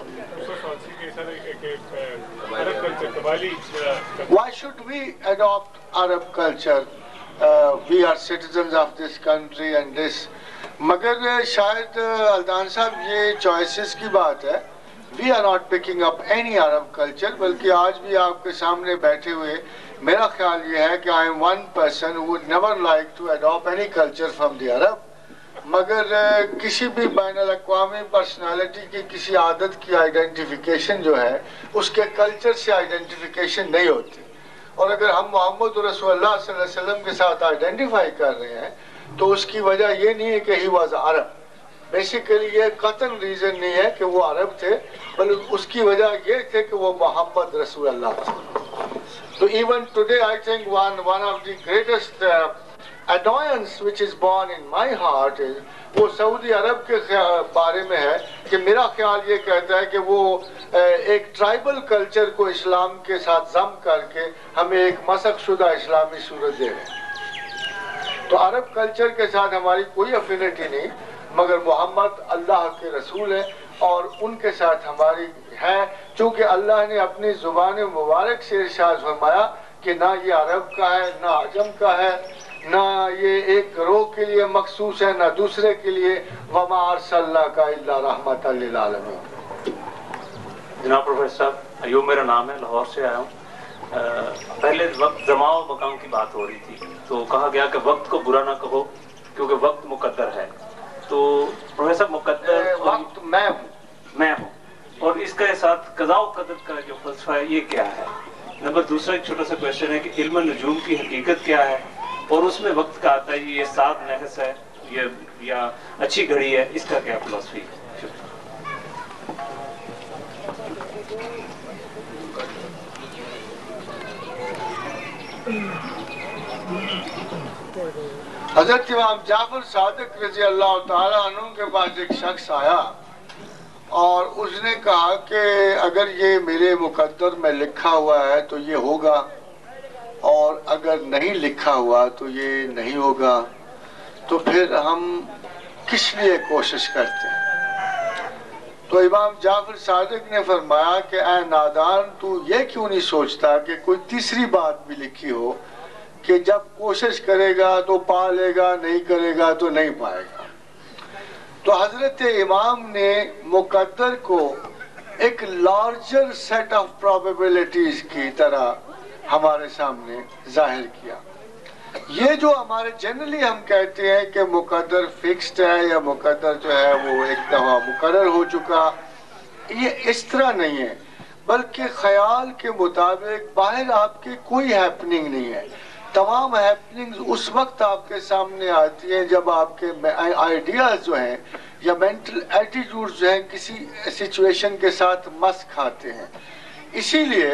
Why should we adopt Arab culture? Uh, we are citizens of this country and this. مگر شاید الدان صاحب یہ چوائسز کی بات ہے. We are not picking up any Arab culture. بلکہ آج بھی آپ کے سامنے بیٹھے ہوئے میرا خیال یہ ہے کہ I am one person who would never like to adopt any culture from the Arab. مگر کسی بھی بین الاقوامی پرسنالٹی کی کسی عادت کی آئیڈینٹیفیکیشن جو ہے اس کے کلچر سے آئیڈینٹیفیکیشن نہیں ہوتی. اور اگر ہم محمد رسول اللہ صلی اللہ علیہ وسلم کے ساتھ آئیڈینٹیفائی کر رہے ہیں تو اس کی وجہ یہ نہیں ہے کہ ہی واز عرب. بیسیکلی یہ قطعاً ریزن نہیں ہے کہ وہ عرب تھے، بلکہ اس کی وجہ یہ تھے کہ وہ محمد رسول اللہ تھے. تو even today I think one one of the greatest annoyance which is born in my heart is وہ سعودی عرب کے بارے میں ہے کہ میرا خیال یہ کہتا ہے کہ وہ ایک ٹرائبل کلچر کو اسلام کے ساتھ ضم کر کے ہمیں ایک مسخ شدہ اسلامی صورت دے رہے ہیں. تو عرب کلچر کے ساتھ ہماری کوئی افینٹی نہیں، مگر محمد اللہ کے رسول ہیں اور ان کے ساتھ ہماری ہے. چونکہ اللہ نے اپنی زبان مبارک سے ارشاد فرمایا کہ نہ یہ عرب کا ہے نہ عجم کا ہے، نہ یہ ایک گروہ کے لیے مخصوص ہے نہ دوسرے کے لیے. وما ارسلناک الا رحمۃ للعالمین. جناب پروفیسر صاحب، ایوب میرا نام ہے، لاہور سے آیا ہوں. پہلے وقت زمان و مقام کی بات ہو رہی تھی تو کہا گیا کہ وقت کو برا نہ کہو کیونکہ وقت مقدر ہے. تو پروفیسر مقدر وقت میں ہوں میں ہوں اور اس کے ساتھ قضاء و قدر کا جو فلسفہ ہے یہ کیا ہے؟ نمبر دوسرا ایک چھوٹا سا کویشچن ہے کہ علم نجوم کی حقیقت کیا ہے، اور اس میں وقت کا آتا ہے یہ سات نحس ہے یہ یا اچھی گھڑی ہے، اس کا کیا فلسفی ہے؟ حضرت امام جعفر صادق رضی اللہ تعالیٰ عنہ کے پاس ایک شخص آیا اور اس نے کہا کہ اگر یہ میرے مقدر میں لکھا ہوا ہے تو یہ ہوگا، اور اگر نہیں لکھا ہوا تو یہ نہیں ہوگا، تو پھر ہم کس لیے کوشش کرتے ہیں؟ تو امام جعفر صادق نے فرمایا کہ اے نادان، تو یہ کیوں نہیں سوچتا کہ کوئی تیسری بات بھی لکھی ہو کہ جب کوشش کرے گا تو پا لے گا، نہیں کرے گا تو نہیں پائے گا. تو حضرت امام نے مقدر کو ایک لارجر سیٹ آف پروبیبلٹیز کی طرح ہمارے سامنے ظاہر کیا. یہ جو ہمارے جنرلی ہم کہتے ہیں کہ مقدر فکسڈ ہے یا مقدر جو ہے وہ ایک دفعہ مقرر ہو چکا، یہ اس طرح نہیں ہے، بلکہ خیال کے مطابق باہر آپ کی کوئی ہیپننگ نہیں ہے. تمام ہیپننگز اس وقت آپ کے سامنے آتی ہیں جب آپ کے آئیڈیاز جو ہیں یا مینٹل ایٹیٹیوڈز جو ہیں کسی سچویشن کے ساتھ مس کھاتے ہیں. اسی لیے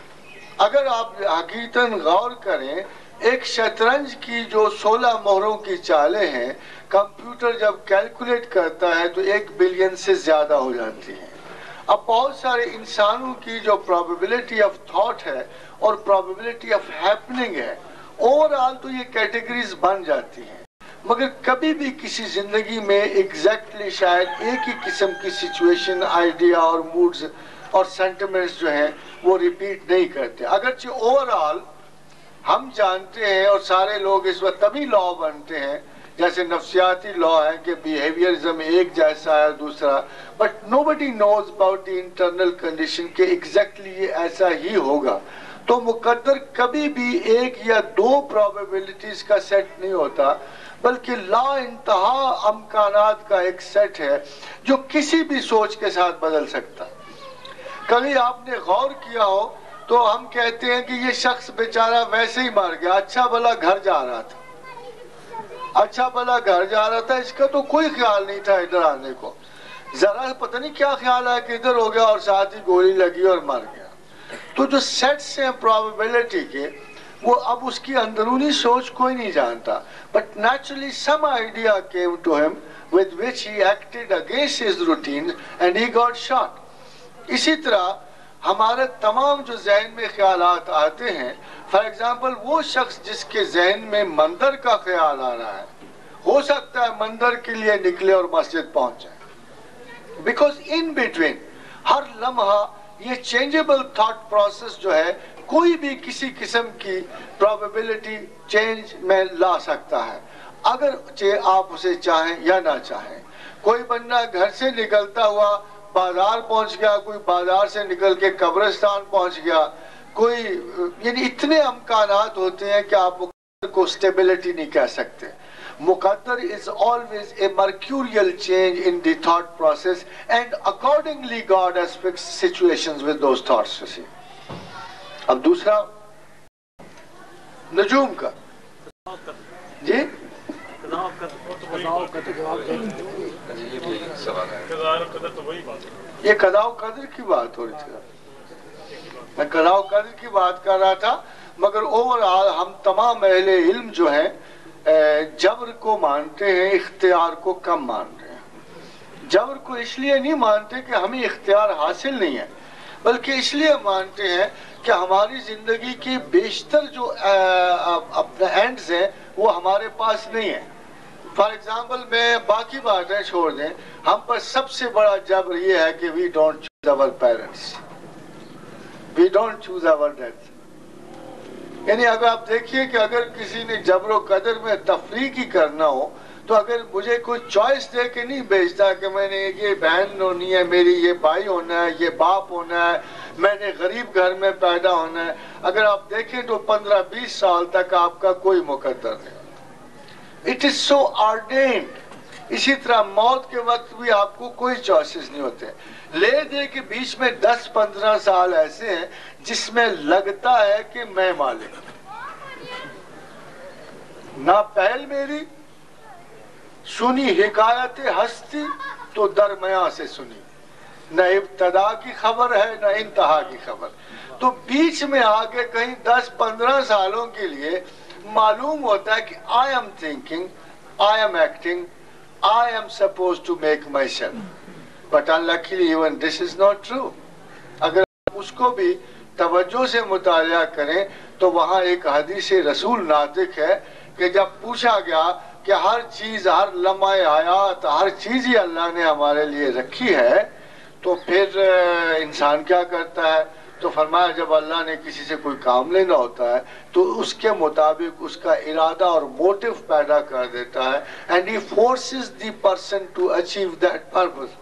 اگر آپ حقیقتاً غور کریں، ایک شطرنج کی جو سولہ مہروں کی چالیں ہیں، کمپیوٹر جب کیلکولیٹ کرتا ہے تو ایک بلین سے زیادہ ہو جاتی ہیں. اب بہت سارے انسانوں کی جو پروبیبلٹی آف تھاٹ ہے اور پروبیبلٹی آف ہیپننگ ہے، اوورآل تو یہ کیٹیگریز بن جاتی ہیں، مگر کبھی بھی کسی زندگی میں ایگزیکٹلی شاید ایک ہی قسم کی سچویشن، آئیڈیا اور موڈز اور سینٹیمنٹس جو ہیں وہ ریپیٹ نہیں کرتے. اگرچہ اوورآل ہم جانتے ہیں اور سارے لوگ اس وقت تبھی لا بنتے ہیں جیسے نفسیاتی لا ہے کہ بیہیویئرزم ایک جیسا ہے دوسرا، but nobody knows about the internal condition کہ ایگزیکٹلی یہ ایسا ہی ہوگا. تو مقدر کبھی بھی ایک یا دو پروبیبلٹیز کا سیٹ نہیں ہوتا، بلکہ لا انتہا امکانات کا ایک سیٹ ہے جو کسی بھی سوچ کے ساتھ بدل سکتا ہے۔ کبھی آپ نے غور کیا ہو تو ہم کہتے ہیں کہ یہ شخص بیچارہ ویسے ہی مر گیا، اچھا بھلا گھر جا رہا تھا، اچھا بھلا گھر جا رہا تھا، اس کا تو کوئی خیال نہیں تھا ادھر آنے کو، ذرا پتہ نہیں کیا خیال ہے کہ ادھر ہو گیا اور ساتھ ہی گولی لگی اور مر گیا۔ تو جو سیٹس ہیں پرابیبلٹی کے، وہ اب اس کی اندرونی سوچ کوئی نہیں جانتا، but naturally some idea came to him with which he acted against his routine and he got shot۔ اسی طرح ہمارے تمام جو ذہن میں خیالات آتے ہیں، فار ایگزامپل وہ شخص جس کے ذہن میں مندر کا خیال آ رہا ہے، ہو سکتا ہے مندر کے لیے نکلے اور مسجد پہنچ جائے، بیکاز ان بٹوین ہر لمحہ یہ چینجیبل تھاٹ پروسیس جو ہے کوئی بھی کسی قسم کی پرابیبلٹی چینج میں لا سکتا ہے، اگر آپ اسے چاہیں یا نہ چاہیں۔ کوئی بندہ گھر سے نکلتا ہوا بازار پہنچ گیا، کوئی بازار سے نکل کے قبرستان پہنچ گیا، کوئی یعنی اتنے امکانات ہوتے ہیں کہ آپ مقدر کو اسٹیبلٹی نہیں کہہ سکتے۔ مقدر is always a mercurial change in the thought process and accordingly God has fixed situations with those thoughts you see۔ اب دوسرا نجوم کا جی یہ قضاء و قدر کی بات ہو رہی تھی، میں قضاء و قدر کی بات کر رہا تھا، مگر اوورآل ہم تمام اہل علم جو ہیں جبر کو مانتے ہیں، اختیار کو کم مانتے ہیں۔ جبر کو اس لیے نہیں مانتے کہ ہمیں اختیار حاصل نہیں ہے، بلکہ اس لیے مانتے ہیں کہ ہماری زندگی کے بیشتر جو اپنے اینڈز ہیں وہ ہمارے پاس نہیں ہیں۔ فار ایگزامپل میں باقی باتیں چھوڑ دیں، ہم پر سب سے بڑا جبر یہ ہے کہ we don't choose our parents, we don't choose our death. یعنی اگر آپ دیکھیے کہ اگر کسی نے جبر و قدر میں تفریق ہی کرنا ہو تو اگر مجھے کوئی چوائس دے کے نہیں بھیجتا کہ میں نے یہ بہن ہونی ہے میری، یہ بھائی ہونا ہے، یہ باپ ہونا ہے، میں نے غریب گھر میں پیدا ہونا ہے، اگر آپ دیکھیں تو پندرہ بیس سال تک آپ کا کوئی مقدر نہیں۔ It is so ordained. اسی طرح موت کے وقت بھی آپ کو کوئی چوائسز نہیں ہوتے۔ لے دے کے بیچ میں دس پندرہ سال ایسے ہیں جس میں لگتا ہے کہ میں مالک، نہ پہل میری سنی حکایت ہستی تو درمیان سے سنی، نہ ابتدا کی خبر ہے نہ انتہا کی خبر۔ تو بیچ میں آگے کہیں دس پندرہ سالوں کے لیے معلوم ہوتا ہے کہ I am thinking, I am acting, I am supposed to make myself. But unluckily even this is not true. اگر اس کو بھی توجہ سے مطالعہ کریں تو وہاں ایک حدیث رسول ناطق ہے کہ جب پوچھا گیا کہ ہر چیز، ہر لمحہ حیات، ہر چیز ہی اللہ نے ہمارے لیے رکھی ہے تو پھر انسان کیا کرتا ہے؟ تو فرمایا جب اللہ نے کسی سے کوئی کام لینا ہوتا ہے تو اس کے مطابق اس کا ارادہ اور موٹیو پیدا کر دیتا ہے and he forces the person to achieve that purpose۔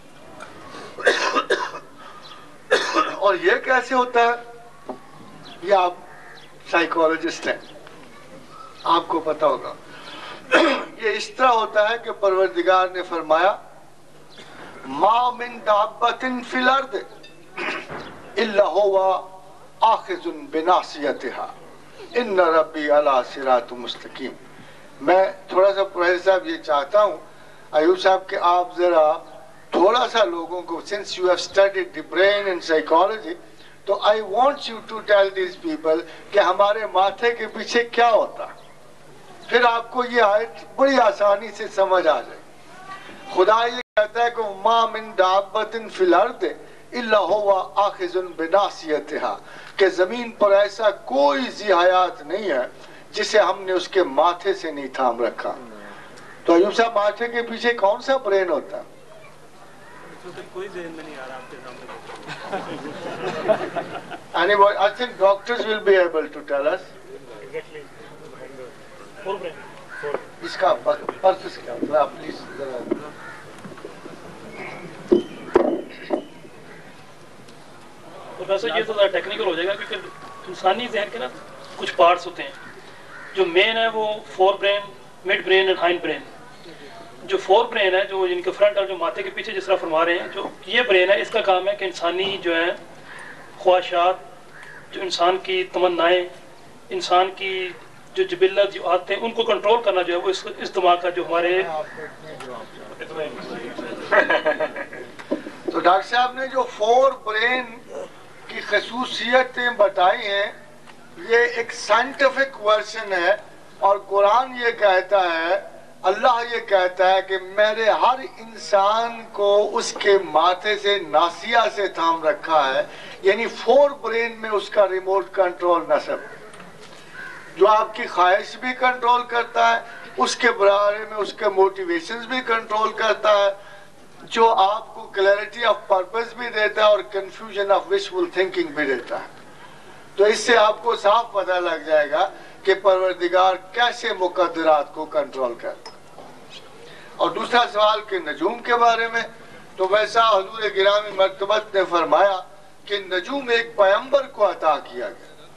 اور یہ کیسے ہوتا ہے؟ یہ آپ سائیکولوجسٹ ہیں، آپ کو پتا ہوگا۔ یہ اس طرح ہوتا ہے کہ پروردگار نے فرمایا ما من دابۃ فی الارض الا هو آخذ بناصیتها ان ربی علی صراط مستقیم۔ میں تھوڑا سا پروفیسر صاحب یہ چاہتا ہوں ایوب صاحب کہ آپ ذرا تھوڑا سا لوگوں کو، since you have studied the brain and psychology، تو I want you to tell these people کہ ہمارے ماتھے کے پیچھے کیا ہوتا، پھر آپ کو یہ آیت بڑی آسانی سے سمجھ آ جائے۔ خدا یہ کہتا ہے کہ ما من دابۃ فی الارض الا هو آخذ بناصیتها، کہ زمین پر ایسا کوئی ذی حیات نہیں ہے جسے ہم نے اس کے ماتھے سے نہیں تھام رکھا۔ تو ایوب صاحب ماتھے کے پیچھے کون سا برین ہوتا؟ کوئی ذہن میں نہیں آ رہا آپ کے سامنے۔ Anybody, I think doctors will be able to tell us۔ Exactly. Four brain. Four. اس کا پرپس کیا ہوتا ہے؟ آپ پلیز ذرا۔ پروفیسر یہ تو ذرا ٹیکنیکل ہو جائے گا کیونکہ انسانی ذہن کے نا کچھ پارٹس ہوتے ہیں، جو مین ہے وہ fore brain mid brain and hind brain. जो फोर ब्रेन है, जो इनके फ्रंट और जो माथे के पीछे जिस तरह फरमा रहे हैं, जो ये ब्रेन है, इसका काम है कि इंसानी जो है ख्वाहिशात, जो इंसान की तमन्नाएं, इंसान की जो जिबिल्लत, जो आदतें, उनको कंट्रोल करना जो है वो इस, इस दिमाग का जो हमारे। तो डॉक्टर साहब ने जो फोर ब्रेन की खसूसियतें बताई हैं, ये एक साइंटिफिक वर्जन है, और कुरान ये कहता है, अल्लाह ये कहता है कि मेरे हर इंसान को उसके माथे से नासिया से थाम रखा है, यानी फोर ब्रेन में उसका रिमोट कंट्रोल नस्ब, जो आपकी ख्वाहिश भी कंट्रोल करता है, उसके बारे में उसके मोटिवेशंस भी कंट्रोल करता है, जो आपको क्लैरिटी ऑफ पर्पस भी देता है और कंफ्यूजन ऑफ विशफुल थिंकिंग भी देता है। तो इससे आपको साफ पता लग जाएगा कि परवरदिगार कैसे मुकद्दरात को कंट्रोल करता है। और दूसरा सवाल कि नजूम के बारे में, तो वैसा हुजूर गिरामी मर्तबत ने फरमाया कि नजूम एक पैगंबर को अता किया गया,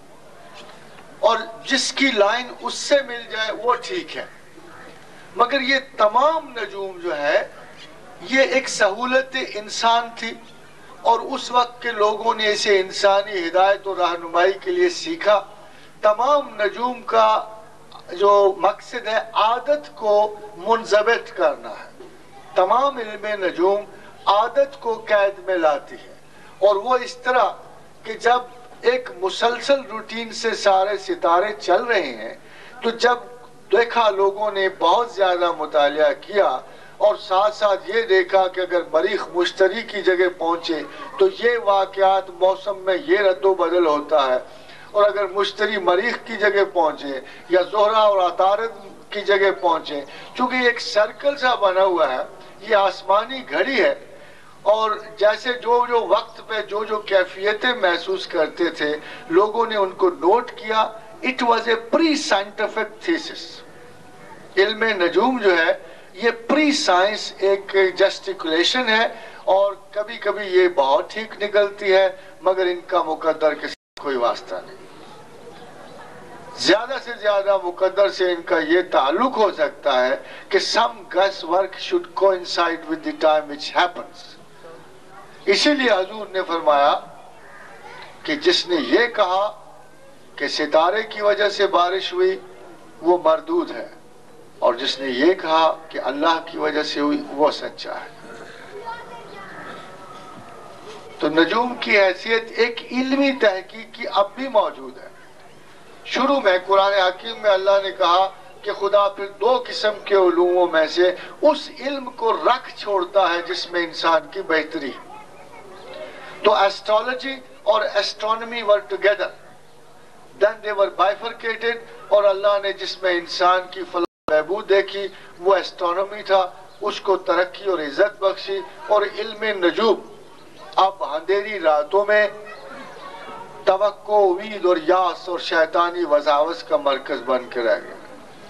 और जिसकी लाइन उससे मिल जाए वो ठीक है, मगर ये तमाम नजूम जो है ये एक सहूलत इंसान थी, और उस वक्त के लोगों ने इसे इंसानी हिदायत और रहनुमाई के लिए सीखा। तमाम नजूम का जो मकसद है आदत को मुंजबित करना है। तमाम इल्म नजूम आदत को कैद में लाती है, और वो इस तरह कि जब एक मुसलसल रूटीन से सारे सितारे चल रहे हैं, तो जब देखा लोगों ने बहुत ज्यादा मुतालिया किया, और साथ साथ ये देखा कि अगर मरीख मुश्तरी की जगह पहुंचे तो ये वाकयात मौसम में ये रद्दो बदल होता है, और अगर मुश्तरी मरीख की जगह पहुंचे या जोहरा और अतारद की जगह पहुंचे, चूंकि एक सर्कल सा बना हुआ है, ये आसमानी घड़ी है, और जैसे जो जो वक्त पे जो जो कैफियतें महसूस करते थे लोगों ने उनको नोट किया। It was a pre scientific thesis. इल्म नजूम जो है ये प्री साइंस एक जस्टिकुलेशन है, और कभी कभी ये बहुत ठीक निकलती है, मगर इनका मुकद्दर के साथ कोई वास्ता नहीं। ज्यादा से ज्यादा मुकद्दर से इनका ये ताल्लुक हो सकता है कि some guess work should coincide with the time which happens. इसीलिए हुजूर ने फरमाया कि जिसने ये कहा कि सितारे की वजह से बारिश हुई वो मरदूद है, और जिसने ये कहा कि अल्लाह की वजह से हुई वो सच्चा है। तो नजूम की हैसियत एक इल्मी तहकीक की अब भी मौजूद है। शुरू में कुरान हकीम में अल्लाह ने कहा कि खुदा फिर दो किस्म के उलूमों में से उस इल्म को रख छोड़ता है जिसमें इंसान की बेहतरी है। तो एस्ट्रोलॉजी और astronomy were together, then they were bifurcated, और अल्लाह ने जिसमें इंसान की बहबूद देखी वो एस्ट्रोनॉमी था, उसको तरक्की और इज्जत बख्शी, और इल्म नजूम अब अंधेरी रातों में तवक्को, उम्मीद और यास और शैतानी वजावस का मरकज बन के रह गया।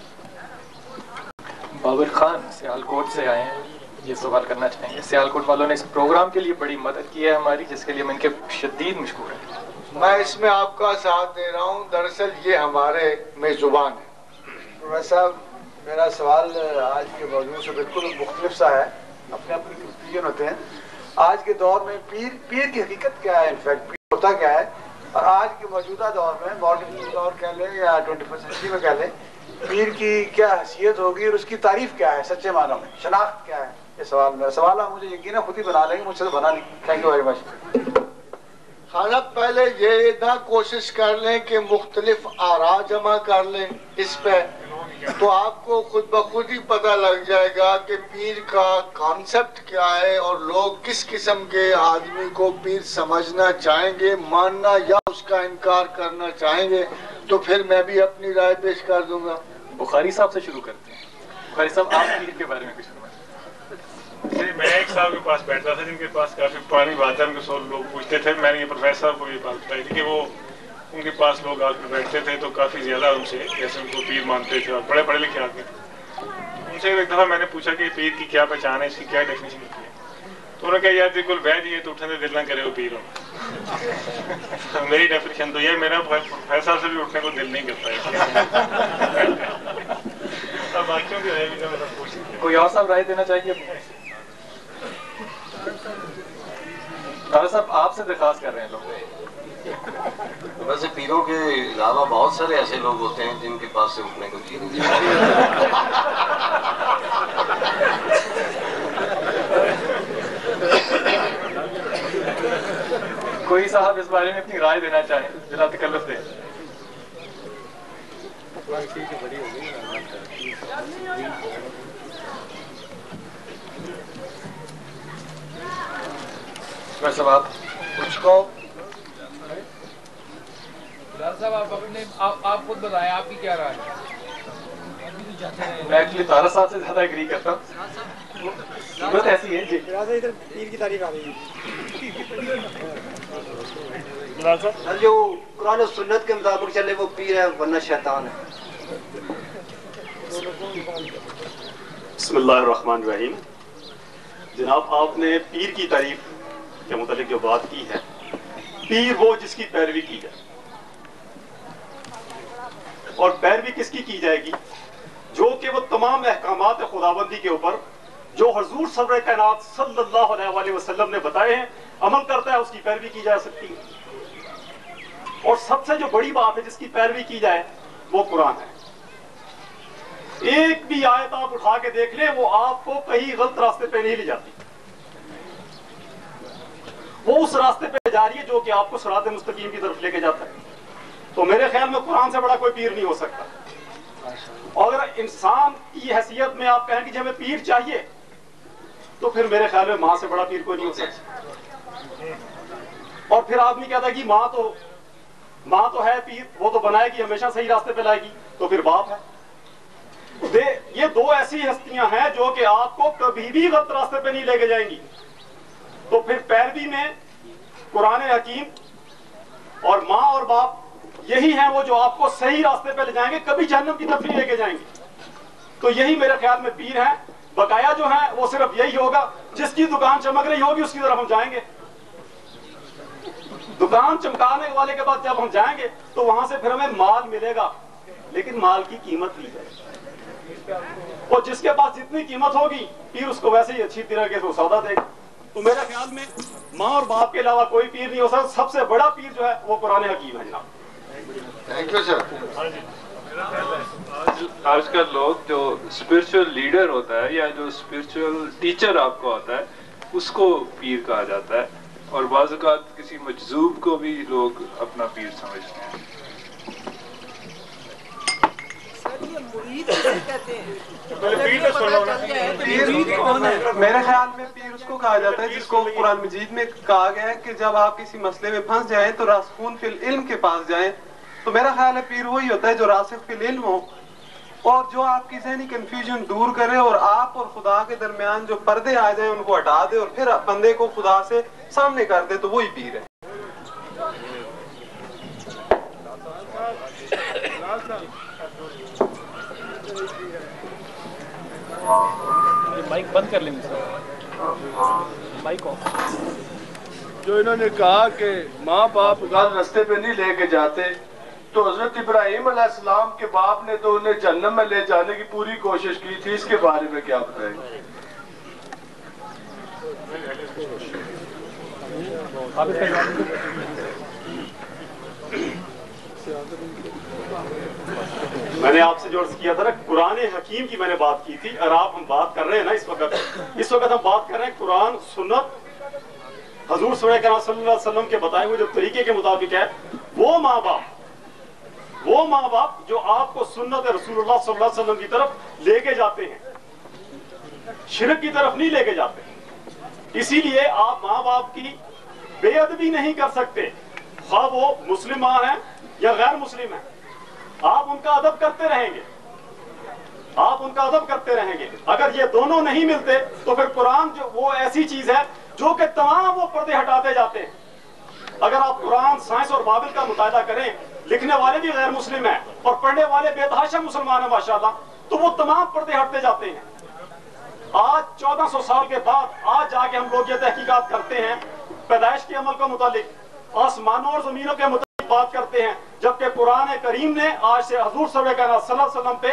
बाबर खान सियालकोट से आए हैं, ये सवाल करना चाहेंगे। सियालकोट वालों ने इस प्रोग्राम के लिए बड़ी मदद की है हमारी, जिसके लिए मैं इनके शदीद मशकूर है। मैं इसमें आपका साथ दे रहा हूँ। दरअसल ये हमारे मेजबान है। प्रोफेसर साहब, मेरा सवाल आज के मौजूद से बिल्कुल मुख्तलिफ सा है, अपने अपने कंफ्यूजन होते हैं। आज के दौर में पीर पीर की हकीकत क्या है, इनफैक्ट पीर होता क्या है, और आज के मौजूदा दौर में मॉडर्न दौर कह लें या ट्वेंटी फर्स्ट सेंचुरी में कह लें, पीर की क्या हैसियत होगी और उसकी तारीफ क्या है, सच्चे मानों में शनाख्त क्या है। ये सवाल मेरा सवाल आप मुझे यकीन है खुद ही बना लेंगे, मुझसे तो बना नहीं। Thank you very much. खाना पहले ये ना कोशिश कर लें कि मुख्तलिफ आरा जमा कर लें इस पे, तो आपको खुद ब खुद ही पता लग जाएगा कि पीर का कॉन्सेप्ट क्या है और लोग किस किस्म के आदमी को पीर समझना चाहेंगे, मानना या उसका इनकार करना चाहेंगे। तो फिर मैं भी अपनी राय पेश कर दूंगा। बुखारी साहब से शुरू करते हैं। बुखारी साहब, आप पीर के बारे में कुछ जी, मैं एक साहब के पास बैठा था जिनके पास काफी पुरानी बात है, उनके सब लोग पूछते थे। मैंने ये प्रोफेसर साहब को ये बात बताई थी कि वो उनके पास लोग आकर बैठते थे तो काफ़ी ज़्यादा उनसे जैसे उनको पीर मानते थे और बड़े पढ़े लिखे आदमी थे। उनसे एक दफ़ा मैंने पूछा कि पीर की क्या पहचान है, इसकी क्या डेफिनेशन होती है। तो उन्होंने कहा यार बिल्कुल वैध ही है तो उठने दिल ना करे वो पीर हो। मेरी डेफिनेशन तो ये, मेरा प्रोफेसर से भी उठने को दिल नहीं करता है। अब बाकियों की राय भी जो मतलब पूछ सकते हैं। कोई और साहब राय देना चाहिए? तारा साहब आपसे दरखास्त कर रहे हैं लोग। वैसे पीरों के अलावा बहुत सारे ऐसे लोग होते हैं जिनके पास से उठने को जी नहीं चाहता। कोई साहब इस बारे में अपनी राय देना चाहें, बिला तकल्लुफ दे। वैसे बात कुछ को साहब आप अपने आप आप खुद बताएं आपकी क्या राय है? मैं एक्चुअली तारा साहब से ज्यादा एग्री करता हूँ, बात ऐसी है जी। इधर पीर की तारीफ आ रही है सर, जो कुरान और सुन्नत के मुताबिक चले वो पीर है वरना शैतान है। बिस्मिल्लाहिर्रहमानिर्रहीम। जनाब, आपने पीर की तारीफ के मुतालिक जो बात की है, पीर वो जिसकी पैरवी की जाए, और पैरवी किसकी की जाएगी? जो कि वो तमाम अहकामात खुदाबंदी के ऊपर जो हुजूर सरवर कायनात सल्लल्लाहु अलैहि वसल्लम ने बताए हैं अमल करता है, उसकी पैरवी की जा सकती है। और सबसे जो बड़ी बात है जिसकी पैरवी की जाए वो कुरान है। एक भी आयत आप उठा के देख लें, वो आपको कहीं गलत रास्ते पे नहीं ले जाती, वो उस रास्ते पे जा रही है जो कि आपको सिरात मुस्तकीम की तरफ लेके जाता है। तो मेरे ख्याल में कुरान से बड़ा कोई पीर नहीं हो सकता। और अगर इंसान की हैसियत में आप कहें कि हमें पीर चाहिए, तो फिर मेरे ख्याल में माँ से बड़ा पीर कोई नहीं हो सकता। और फिर आदमी कहता है कि माँ तो माँ तो है पीर, वो तो बनाएगी, हमेशा सही रास्ते पे लाएगी, तो फिर बाप है। दे ये दो ऐसी हस्तियां हैं जो कि आपको कभी भी गलत रास्ते पे नहीं लेके जाएंगी। तो फिर पैरवी में कुरान हकीम और माँ और बाप यही हैं वो जो आपको सही रास्ते पे ले जाएंगे, कभी जहन्नम की तरफ नहीं लेके जाएंगे। तो यही मेरे ख्याल में पीर हैं। बकाया जो है वो सिर्फ यही होगा, जिसकी दुकान चमक रही होगी उसकी तरफ हम जाएंगे। दुकान चमकाने वाले के बाद जब हम जाएंगे तो वहां से फिर हमें माल मिलेगा, लेकिन माल की कीमत ली जाएगी। और जिसके पास जितनी कीमत होगी पीर उसको वैसे ही अच्छी तरह के वो सौदा देगा। तो मेरे ख्याल में माँ और बाप के अलावा कोई पीर नहीं हो सकता। सबसे बड़ा पीर जो है वो कुरान हकीम है जनाब। Thank you sir. आजकल लोग जो स्पिरिचुअल लीडर होता है या जो स्पिरिचुअल टीचर आपको होता है उसको पीर कहा जाता है, और बाज़ औक़ात किसी मजजूब को भी लोग अपना पीर समझते हैं। मेरे ख्याल में पीर उसको कहा जाता है जिसको कुरान मजीद में कहा गया है कि जब आप किसी मसले में फंस जाएं तो रासिखून फिल इल्म के पास जाएं। तो मेरा ख्याल है पीर वही होता है जो रासिख फिल इल्म हो और जो आपकी ज़हनी कंफ्यूजन दूर करे और आप और खुदा के दरमियान जो पर्दे आ जाए उनको हटा दे और फिर बंदे को खुदा से सामने कर दे, तो वही पीर है। माइक बंद कर लेंगे सर, माइक ऑफ। जो इन्होंने कहा कि माँ बाप गलत रास्ते पे नहीं लेके जाते, तो हजरत इब्राहिम अलैहिस्सलाम के बाप ने तो उन्हें जन्नत में ले जाने की पूरी कोशिश की थी। इसके बारे में क्या बताएंगे? मैंने आपसे जो अर्ज किया था ना, कुरान हकीम की मैंने बात की थी, और आप हम बात कर रहे हैं ना इस वक्त इस वक्त हम बात कर रहे हैं कुरान सुन्नत हुजूर सल्लल्लाहु अलैहि वसल्लम के बताए हुए जो तरीके के मुताबिक है। वो माँ बाप वो माँ बाप जो आपको सुन्नत रसूलुल्लाह सल्लल्लाहु अलैहि वसल्लम की तरफ लेके जाते हैं, शिरक की तरफ नहीं लेके जाते। इसीलिए आप माँ बाप की बेअदबी नहीं कर सकते, ख्वाह वो मुस्लिम माँ है या गैर मुस्लिम है। आप उनका अदब करते रहेंगे, आप उनका अदब करते रहेंगे। अगर ये दोनों नहीं मिलते तो फिर कुरान जो वो ऐसी चीज है जो कि तमाम वो पर्दे हटाते जाते हैं। अगर आप कुरान साइंस और बाबिल का मुतायदा करें, लिखने वाले भी गैर मुस्लिम हैं और पढ़ने वाले बेतहाशा मुसलमान हैं माशाल्लाह, तो वो तमाम पर्दे हटते जाते हैं। आज चौदह सौ साल के बाद आज जाके हम लोग ये तहकीकात करते हैं पैदाइश के अमल के मुतालिक, आसमानों और जमीनों के मुतालिक बात करते हैं, जबकि कुरान करीम ने आज से हुजूर सल्लल्लाहु अलैहि वसल्लम पे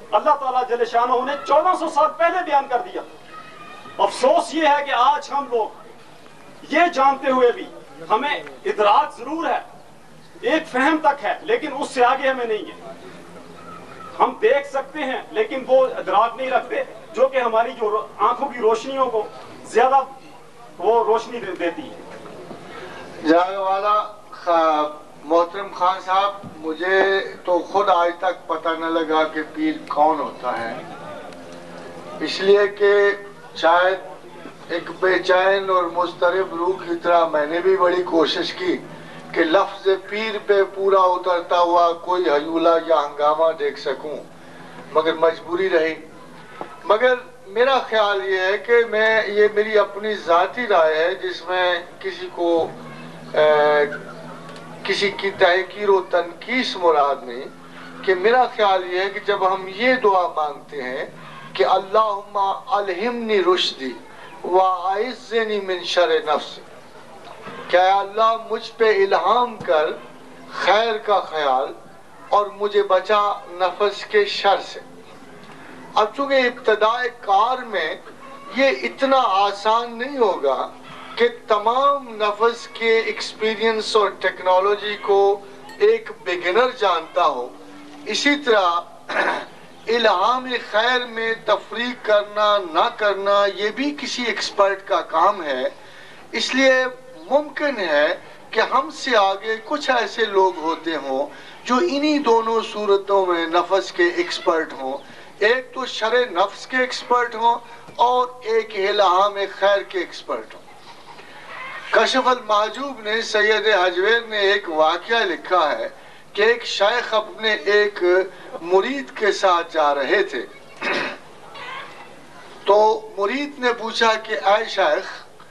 اللہ تعالیٰ جل شانہ نے چودہ سو سال پہلے بیان کر دیا. افسوس یہ ہے کہ آج ہم لوگ یہ جانتے ہوئے بھی ہمیں ادراک ضرور ہے, ایک فہم تک ہے, لیکن اس سے آگے ہمیں نہیں ہے. ہم دیکھ سکتے ہیں لیکن وہ ادراک نہیں رکھتے, جو کہ ہماری جو آنکھوں کی روشنیوں کو زیادہ وہ روشنی دیتی ہے. جناب والا محترم خان صاحب, مجھے تو خود آج تک پتہ نہ لگا کہ پیر کون ہوتا ہے, اس لیے کہ شاید ایک بے چین اور مضطرب روح کی طرح میں نے بھی بڑی کوشش کی کہ لفظ پیر پہ پورا اترتا ہوا کوئی ہیولہ یا ہنگامہ دیکھ سکوں, مگر مجبوری رہی. مگر میرا خیال یہ ہے کہ میں یہ میری اپنی ذاتی رائے ہے جس میں کسی کو کسی کی تحقیر و تنقیص مراد نہیں, کہ میرا خیال یہ ہے کہ جب ہم یہ دعا مانگتے ہیں کہ اللہم الہمنی رشدی واعذنی من شر نفس, کہ اللہ مجھ پہ الہام کر خیر کا خیال اور مجھے بچا نفس کے شر سے. اب چونکہ ابتدائے کار میں یہ اتنا آسان نہیں ہوگا کہ تمام نفس کے ایکسپیرینس اور ٹیکنالوجی کو ایک بگنر جانتا ہو, اسی طرح الہام خیر میں تفریق کرنا نہ کرنا یہ بھی کسی ایکسپرٹ کا کام ہے. اس لیے ممکن ہے کہ ہم سے آگے کچھ ایسے لوگ ہوتے ہوں جو انہی دونوں صورتوں میں نفس کے ایکسپرٹ ہوں, ایک تو شر نفس کے ایکسپرٹ ہوں اور ایک الہام خیر کے ایکسپرٹ ہوں. کشف المحجوب نے سید حجویر نے ایک واقعہ لکھا ہے کہ ایک شیخ اپنے ایک مرید کے ساتھ جا رہے تھے, تو مرید نے پوچھا کہ اے شیخ,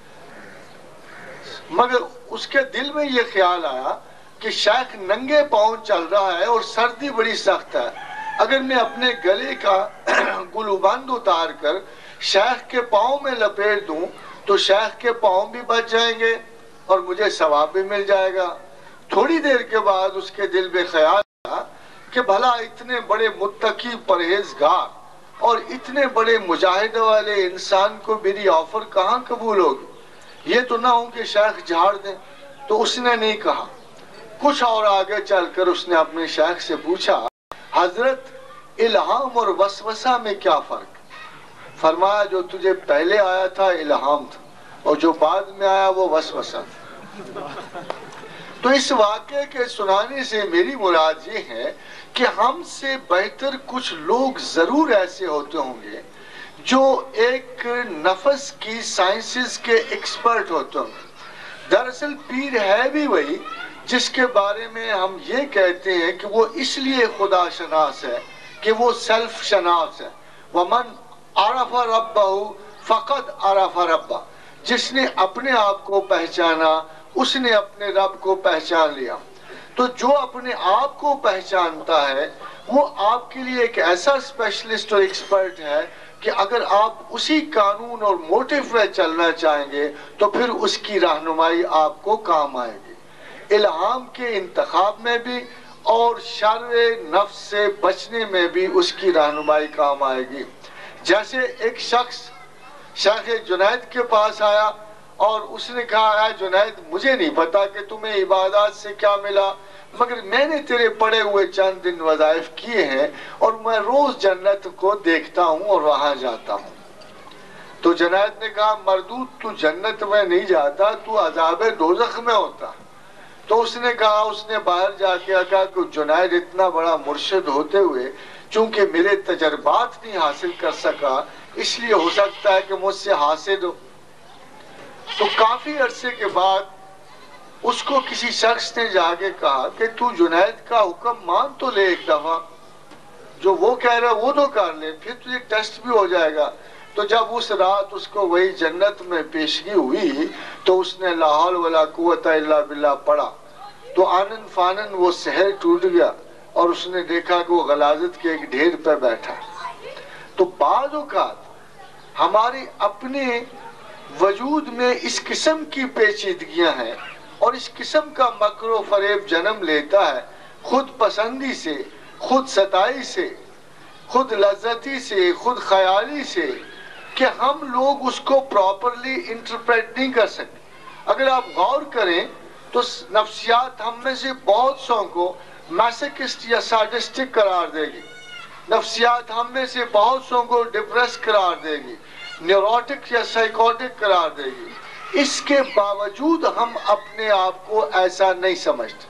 مگر اس کے دل میں یہ خیال آیا کہ شیخ ننگے پاؤں چل رہا ہے اور سردی بڑی سخت ہے, اگر میں اپنے گلے کا گلوبند اتار کر شیخ کے پاؤں میں لپیٹ دوں تو شیخ کے پاؤں بھی بچ جائیں گے اور مجھے ثواب بھی مل جائے گا. تھوڑی دیر کے بعد اس کے دل میں خیال آیا کہ بھلا اتنے بڑے متقی پرہیزگار اور اتنے بڑے مجاہدے والے انسان کو میری آفر کہاں قبول ہوگی, یہ تو نہ ہو کہ شیخ جھاڑ دیں. تو اس نے نہیں کہا. کچھ اور آگے چل کر اس نے اپنے شیخ سے پوچھا, حضرت الہام اور وسوسہ میں کیا فرق؟ فرمایا جو تجھے پہلے آیا تھا الہام تھا اور جو بعد میں آیا وہ وسوسہ تھا. تو اس واقعے کے سنانے سے میری مراد یہ ہے کہ ہم سے بہتر کچھ لوگ ضرور ایسے ہوتے ہوں گے جو ایک نفس کی سائنسز کے ایکسپرٹ ہوتے ہوں گے. دراصل پیر ہے بھی وہی جس کے بارے میں ہم یہ کہتے ہیں کہ وہ اس لیے خدا شناس ہے کہ وہ سیلف شناس ہے. ومن عرف ربہ فقط عرف ربہ, جس نے اپنے آپ کو پہچانا اس نے اپنے رب کو پہچان لیا. تو جو اپنے آپ کو پہچانتا ہے وہ آپ کے لیے ایک ایسا اسپیشلسٹ اور ایکسپرٹ ہے کہ اگر آپ اسی قانون اور موٹیو پہ چلنا چاہیں گے تو پھر اس کی رہنمائی آپ کو کام آئے گی, الہام کے انتخاب میں بھی اور شر نفس سے بچنے میں بھی اس کی رہنمائی کام آئے گی. جیسے ایک شخص شیخ جنید کے پاس آیا اور اس نے کہا اے جنید, مجھے نہیں پتا کہ تمہیں عبادات سے کیا ملا, مگر میں نے تیرے پڑے ہوئے چند دن وظائف کیے ہیں اور میں روز جنت کو دیکھتا ہوں اور وہاں جاتا ہوں. تو جنید نے کہا مردود, تو جنت میں نہیں جاتا, تو عذاب دوزخ میں ہوتا. تو اس نے کہا, اس نے باہر جا کے کہا کہ جنید اتنا بڑا مرشد ہوتے ہوئے چونکہ میرے تجربات نہیں حاصل کر سکا اس لیے ہو سکتا ہے کہ مجھ سے حاصل ہو. تو کافی عرصے کے بعد اس کو کسی شخص نے جا کے کہا کہ تو جنید کا حکم مان تو لے ایک دفعہ, جو وہ کہہ رہا وہ تو کر لے, پھر تجھے ٹیسٹ بھی ہو جائے گا. تو جب اس رات اس کو وہی جنت میں پیشگی ہوئی تو اس نے لا حول ولا قوت الا باللہ پڑھا تو آنن فانن وہ سحر ٹوٹ گیا اور اس نے دیکھا کہ وہ غلاظت کے ایک ڈھیر پہ بیٹھا. تو بعض اوقات ہماری اپنے وجود میں اس قسم کی پیچیدگیاں ہیں اور اس قسم کا مکر و فریب جنم لیتا ہے خود پسندی سے, خود ستائی سے, خود لذتی سے، خود خیالی سے کہ ہم لوگ اس کو پراپرلی انٹرپریٹ نہیں کر سکتے. اگر آپ غور کریں تو نفسیات ہم میں سے بہت سو کو میسوکسٹ یا سیڈسٹک قرار دے گی، نفسیات ہم میں سے بہت سو کو ڈپریس قرار دے گی، نیوروٹک یا سائیکوٹک قرار دے گی. اس کے باوجود ہم اپنے آپ کو ایسا نہیں سمجھتے.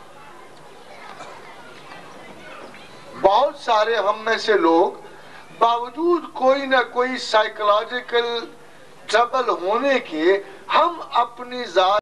بہت سارے ہم میں سے لوگ باوجود کوئی نہ کوئی سائیکولوجیکل ٹربل ہونے کے ہم اپنی ذات